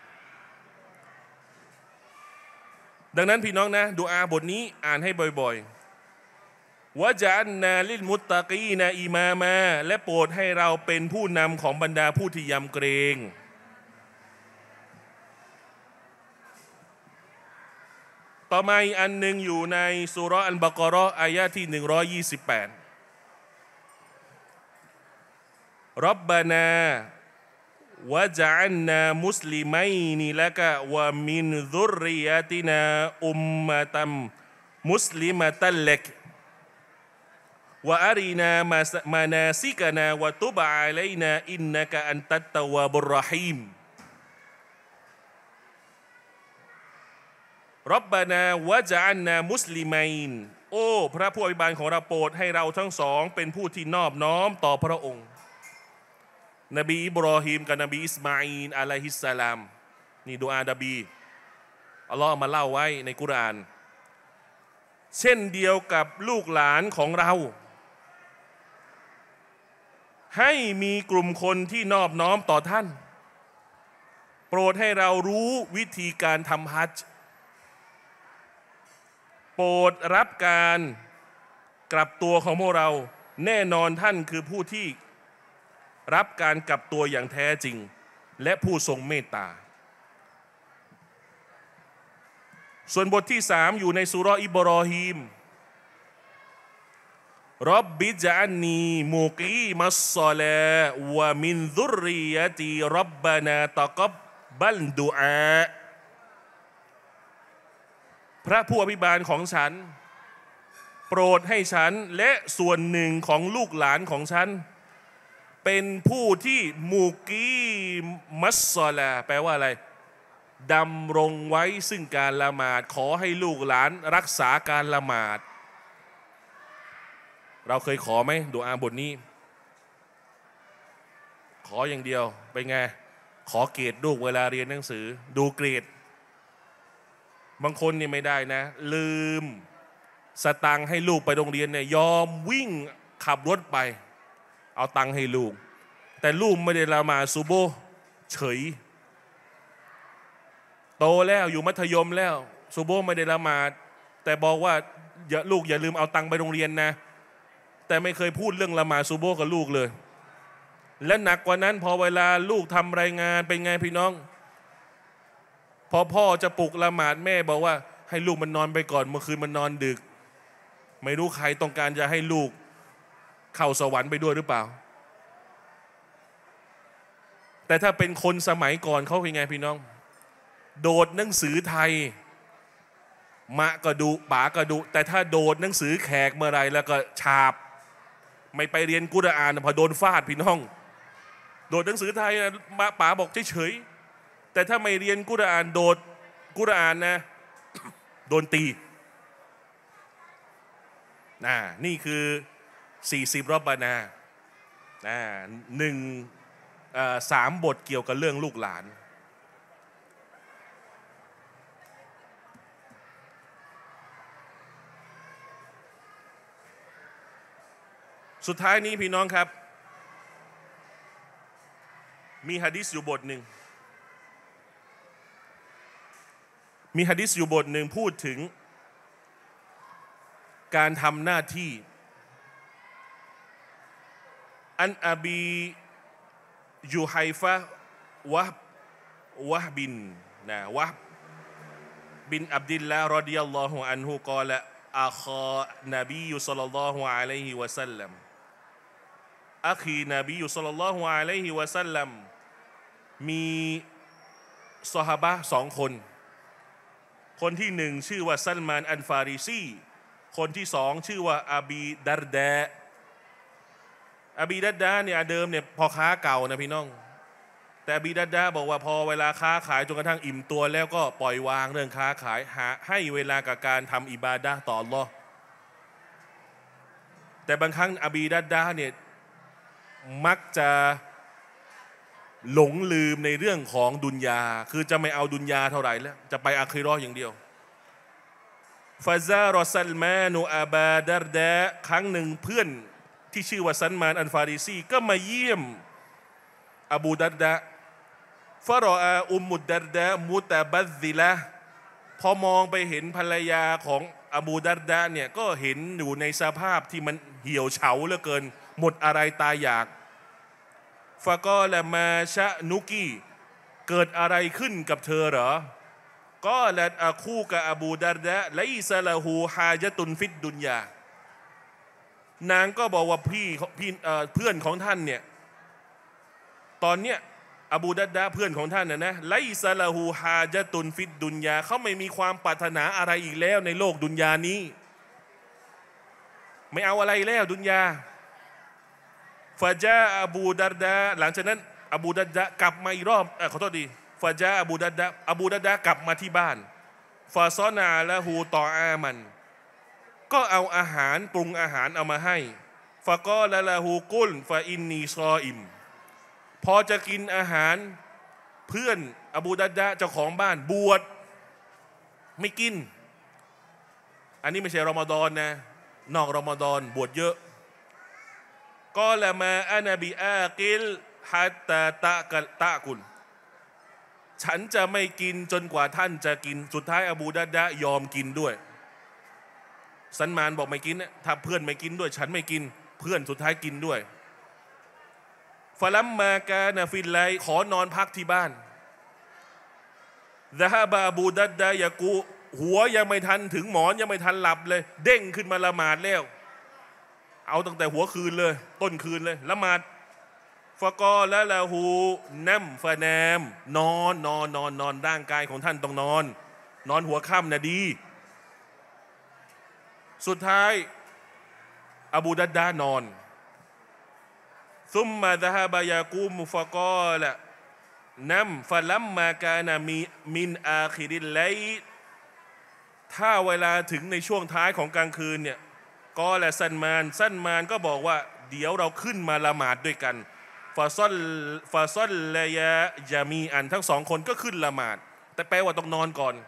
ดังนั้นพี่น้องนะดุอาบทนี้อ่านให้บ่อยๆวะจันนาลิลมุตตะกีนาอิมามาและโปรดให้เราเป็นผู้นำของบรรดาผู้ที่ยำเกรงต่อมาอีกอันหนึ่งอยู่ในซูเราะห์อัลบะเกาะเราะห์อายะห์ที่หนึ่งร้อยยี่สิบแปดร็อบบานาวะจัลนามุสลิมัยนิละกะวะมินซุรริยะตินาอุมมะตัมมุสลิมะตัลลักวะอารินามานาซิกนาวะตุบะอะลัยนาอินนะกะอันตัตตะวาบุรเราะฮีมรับบานาวะจัลนามุสลิมัยนโอ้พระผู้อภิบาลของเราโปรดให้เราทั้งสองเป็นผู้ที่นอบน้อมต่อพระองค์นบีอิบรอฮีมกับนบีอิสมาอีลอะลัยฮิสสลามนี่ดุอาดะบีอัลลอฮ์มาเล่าไว้ในกุรอานเช่นเดียวกับลูกหลานของเราให้มีกลุ่มคนที่นอบน้อมต่อท่านโปรดให้เรารู้วิธีการทำฮัจญ์โปรดรับการกลับตัวของพวกเราแน่นอนท่านคือผู้ที่รับการกลับตัวอย่างแท้จริงและผู้ทรงเมตตาส่วนบทที่สามอยู่ในซูเราะห์อิบรอฮีมร็อบบิญะอันนีมุกีมัสศอลาวะมินซุรริยะตีร็อบบานาตะกับบัลดุอาพระผู้อภิบาลของฉันโปรดให้ฉันและส่วนหนึ่งของลูกหลานของฉันเป็นผู้ที่มุกีมัสศอลาแปลว่าอะไรดำรงไว้ซึ่งการละหมาดขอให้ลูกหลานรักษาการละหมาดเราเคยขอไหมดุอาบทนี้ขออย่างเดียวไปไงขอเกรดลูกเวลาเรียนหนังสือดูเกรดบางคนนี่ไม่ได้นะลืมสตังค์ให้ลูกไปโรงเรียนเนี่ยยอมวิ่งขับรถไปเอาตังค์ให้ลูกแต่ลูกไม่ได้ละหมาดซุบฮ์เฉยโตแล้วอยู่มัธยมแล้วซุบฮ์ไม่ได้ละหมาดแต่บอกว่าอย่าลูกอย่าลืมเอาตังค์ไปโรงเรียนนะแต่ไม่เคยพูดเรื่องละหมาดซุบฮ์กับลูกเลยและหนักกว่านั้นพอเวลาลูกทำรายงานเป็นไงพี่น้องพอพ่อจะปลุกละหมาดแม่บอกว่าให้ลูกมันนอนไปก่อนเมื่อคืนมันนอนดึกไม่รู้ใครต้องการจะให้ลูกเข้าสวรรค์ไปด้วยหรือเปล่าแต่ถ้าเป็นคนสมัยก่อนเขาเป็นไงพี่น้องโดดหนังสือไทยมะก็ดุป๋าก็ดุแต่ถ้าโดดหนังสือแขกเมื่อไรแล้วก็ฉาบไม่ไปเรียนกุรอานพอโดนฟาดพี่น้องโดดหนังสือไทยนะป๋าบอกเฉยๆแต่ถ้าไม่เรียนกุรอานโดดกุรอานนะโดนตีน่ะนี่คือสี่สิบรอบบานาน่ะหนึ่งสามบทเกี่ยวกับเรื่องลูกหลานสุดท้ายนี้พี่น้องครับมีหะดีษอยู่บทหนึ่งมีหะดีษอยู่บทหนึ่งพูดถึงการทำหน้าที่อันอบียูไฮฟะวะวะบินนะวะบินอับดิลลาห์รอฎิยัลลอฮุอันฮุกล่าวอาคานบีศ็อลลัลลอฮุอะลัยฮิวะซัลลัมอัคีนบีศ็อลลัลลอฮุอะลัยฮิวะซัลลัมมีซอฮาบะห์สองคนคนที่หนึ่งชื่อว่าซัลมานอันฟาริซีคนที่สองชื่อว่าอบีดัรดาอบีดัรดาเนี่ยเดิมเนี่ยพอค้าเก่านะพี่น้องแต่อบีดัรดาบอกว่าพอเวลาค้าขายจนกระทั่งอิ่มตัวแล้วก็ปล่อยวางเรื่องค้าขายหาให้เวลากับการทำอิบาดะห์ต่ออัลเลาะห์แต่บางครั้งอบีดัรดาเนี่ยมักจะหลงลืมในเรื่องของดุนยาคือจะไม่เอาดุนยาเท่าไหร่แล้วจะไปอาคิเราะห์อย่างเดียวฟาซารอซัลมานุอาบาดัรดาครั้งหนึ่งเพื่อนที่ชื่อว่าซัลมานอันฟาริซีก็มาเยี่ยมอบูดัรดาฟารออาอุมมุดดัรดามุตะบัซซิละพอมองไปเห็นภรรยาของอบูดัรดาเนี่ยก็เห็นอยู่ในสภาพที่มันเหี่ยวเฉาเหลือเกินหมดอะไรตายอยากฟะกอละมาชะนุกีเกิดอะไรขึ้นกับเธอเหรอก็ละอาคูกับอบูดัรดะไลซะละฮูฮาญะตุนฟิดดุนยานางก็บอกว่าพี่พี่เพื่อนของท่านเนี่ยตอนเนี้ยอบูดัดดะเพื่อนของท่านนะนะไลซาลาหูฮาจตุนฟิดดุนยาเขาไม่มีความปรารถนาอะไรอีกแล้วในโลกดุนยานี้ไม่เอาอะไรแล้วดุนยาฟาจาอบูดัดดะหลังจากนั้นอบูดัดดะกลับมาอีกรอบเออขอโทษดีฟาจาอบูดัดดะอบูดัดดะกลับมาที่บ้านฟาซอนาละหูต่ออามันก็เอาอาหารปรุงอาหารเอามาให้ฟะกอละละหูกุลฟาอินนีซออิมพอจะกินอาหารเพื่อนอบูดัดดะเจ้าของบ้านบวชไม่กินอันนี้ไม่ใช่รอมฎอนนะนอกรอมฎอนบวชเยอะก็ละมาอานาบีอากิลฮัตตาตะกะตะกุลฉันจะไม่กินจนกว่าท่านจะกินสุดท้ายอบูดัดดะยอมกินด้วยซันมานบอกไม่กินถ้าเพื่อนไม่กินด้วยฉันไม่กินเพื่อนสุดท้ายกินด้วยฟะลัมมากานะฟิลไลขอนอนพักที่บ้านซะฮาบะอบูดัดดะยะกูหัวยังไม่ทันถึงหมอนยังไม่ทันหลับเลยเด้งขึ้นมาละหมาดแล้วเอาตั้งแต่หัวคืนเลยต้นคืนเลยละหมาดฟะกอละละหูนัมฟะนามนอนนอนนอนนอนร่างกายของท่านต้องนอนนอนหัวค่ำนะดีสุดท้ายอบูดัดดะนอนซุมมาซะฮาบะยากูมุฟะกอละนัมฟะลัมมากานะมีมินอาคิริลไลถ้าเวลาถึงในช่วงท้ายของกลางคืนเนี่ยก็และซันมานซันมานก็บอกว่าเดี๋ยวเราขึ้นมาละหมาดด้วยกันฟาซอลฟาซอลลยะยามีอันทั้งสองคนก็ขึ้นละหมาดแต่แปลว่าต้องนอนก่อน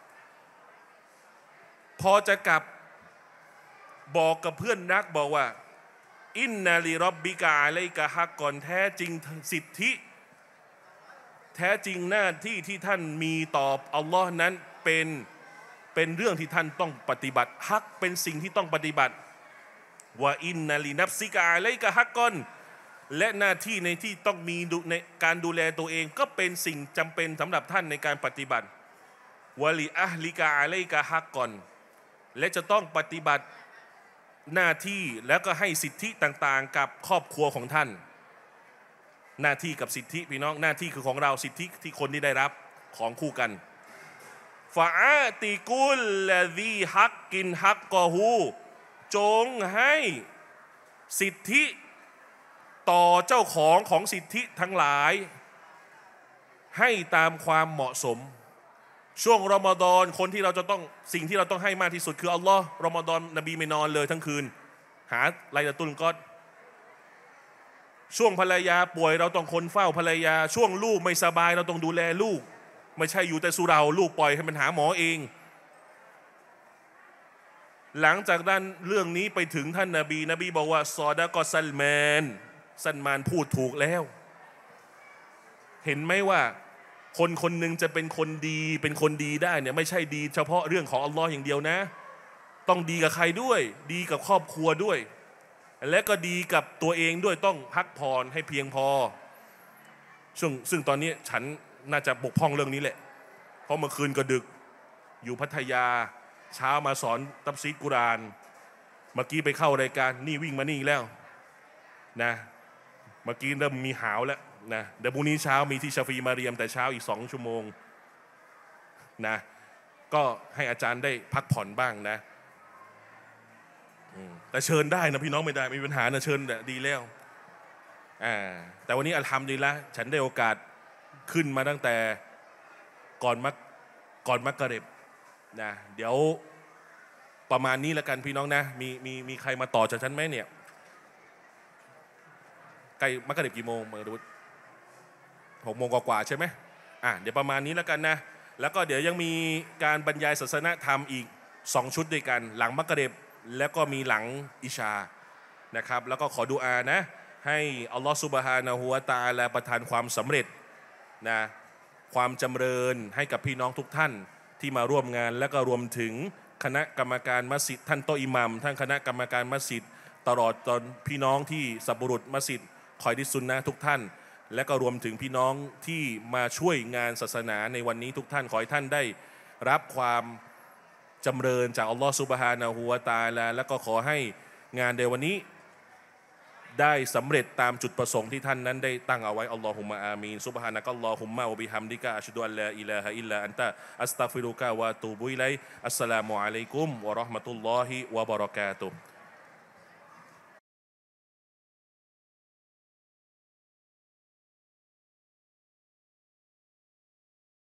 พอจะกลับบอกกับเพื่อนรักบอกว่าอินนาลีรอบบิกาอะไรกะฮักก่อนแท้จริงสิทธิแท้จริงหน้าที่ที่ท่านมีต่ออัลลอฮ์นั้นเป็นเป็นเรื่องที่ท่านต้องปฏิบัติฮักเป็นสิ่งที่ต้องปฏิบัติว่าอินนาลีนับซิกาอะไรกะฮักก่อนและหน้าที่ในที่ต้องมีในการดูแลตัวเองก็เป็นสิ่งจำเป็นสำหรับท่านในการปฏิบัติวะลีอะห์ลิกาอะไรกะฮักก่อนและจะต้องปฏิบัติหน้าที่แล้วก็ให้สิทธิต่างๆกับครอบครัวของท่านหน้าที่กับสิทธิพี่น้องหน้าที่คือของเราสิทธิที่คนที่ได้รับของคู่กันฟาอาติกุลละดีฮักกินฮักกอฮูจงให้สิทธิต่อเจ้าของของสิทธิทั้งหลายให้ตามความเหมาะสมช่วงรอมฎอนคนที่เราจะต้องสิ่งที่เราต้องให้มากที่สุดคืออัลลอฮ์รอมฎอนนบีไม่นอนเลยทั้งคืนหาไลลาตุลกอดช่วงภรรยาป่วยเราต้องคนเฝ้าภรรยาช่วงลูกไม่สบายเราต้องดูแลลูกไม่ใช่อยู่แต่สุเราลูกปล่อยให้มันหาหมอเองหลังจากนั้นเรื่องนี้ไปถึงท่านนบีนบีบอกว่าซอดะกอซัลมานซัลมานพูดถูกแล้วเห็นไหมว่าคนคนหนึ่งจะเป็นคนดีเป็นคนดีได้เนี่ยไม่ใช่ดีเฉพาะเรื่องของอัลลอฮ์อย่างเดียวนะต้องดีกับใครด้วยดีกับครอบครัวด้วยและก็ดีกับตัวเองด้วยต้องพักผ่อนให้เพียงพอซึ่งซึ่งตอนนี้ฉันน่าจะบกพร่องเรื่องนี้แหละเพราะเมื่อคืนก็ดึกอยู่พัทยาเช้ามาสอนตัฟซีรกุรอานเมื่อกี้ไปเข้ารายการนี่วิ่งมานี่แล้วนะเมื่อกี้เริ่มมีหาวแล้วนะเดี๋ยวพรุ่งนี้เช้ามีที่ชาฟีมาเรียมแต่เช้าอีกสองชั่วโมงนะก็ให้อาจารย์ได้พักผ่อนบ้างนะแต่เชิญได้นะพี่น้องไม่ได้ไม่มีปัญหานะเชิญดีแล้วอ่าแต่วันนี้อัลฮัมดุลิลละห์ฉันได้โอกาสขึ้นมาตั้งแต่ก่อนมักก่อนมักกะริบนะเดี๋ยวประมาณนี้แล้วกันพี่น้องนะมีมีมีใครมาต่อจากฉันไหมเนี่ยใกล้มักกะริบกี่โมงมาดูหกโมงกว่าใช่ไหมอ่ะเดี๋ยวประมาณนี้แล้วกันนะแล้วก็เดี๋ยวยังมีการบรรยายศาสนธรรมอีกสองชุดด้วยกันหลังมักกะริบแล้วก็มีหลังอิชานะครับแล้วก็ขอดุอานะให้อัลลอฮฺซุบฮานะฮูวะตะอาลาประทานความสำเร็จนะความจำเริญให้กับพี่น้องทุกท่านที่มาร่วมงานและก็รวมถึงคณะกรรมการมัสยิดท่านโตอิหมัมท่านคณะกรรมการมัสยิดตลอดจนพี่น้องที่สับบุรุษมัสยิดคอยดิซุนนะทุกท่านและก็รวมถึงพี่น้องที่มาช่วยงานศาสนาในวันนี้ทุกท่านขอให้ท่านได้รับความจำเริญจากอัลลอฮฺซุบฮานะฮูวะตะอาลาและก็ขอให้งานในวันนี้ได้สำเร็จตามจุดประสงค์ที่ท่านนั้นได้ตั้งเอาไว้อัลลอฮุมะอามีนซุบฮานะกัลลอฮุมมะวะบิฮัมดิกะอัชฮะดุอัลลาอิลาฮะอิลลัอันตะอัสตัฆฟิรุกะวะอะตูบุอิลัยอัสสลามุอะลัยกุมวะเราะห์มะตุลลอฮิวะบะเราะกาตุฮ์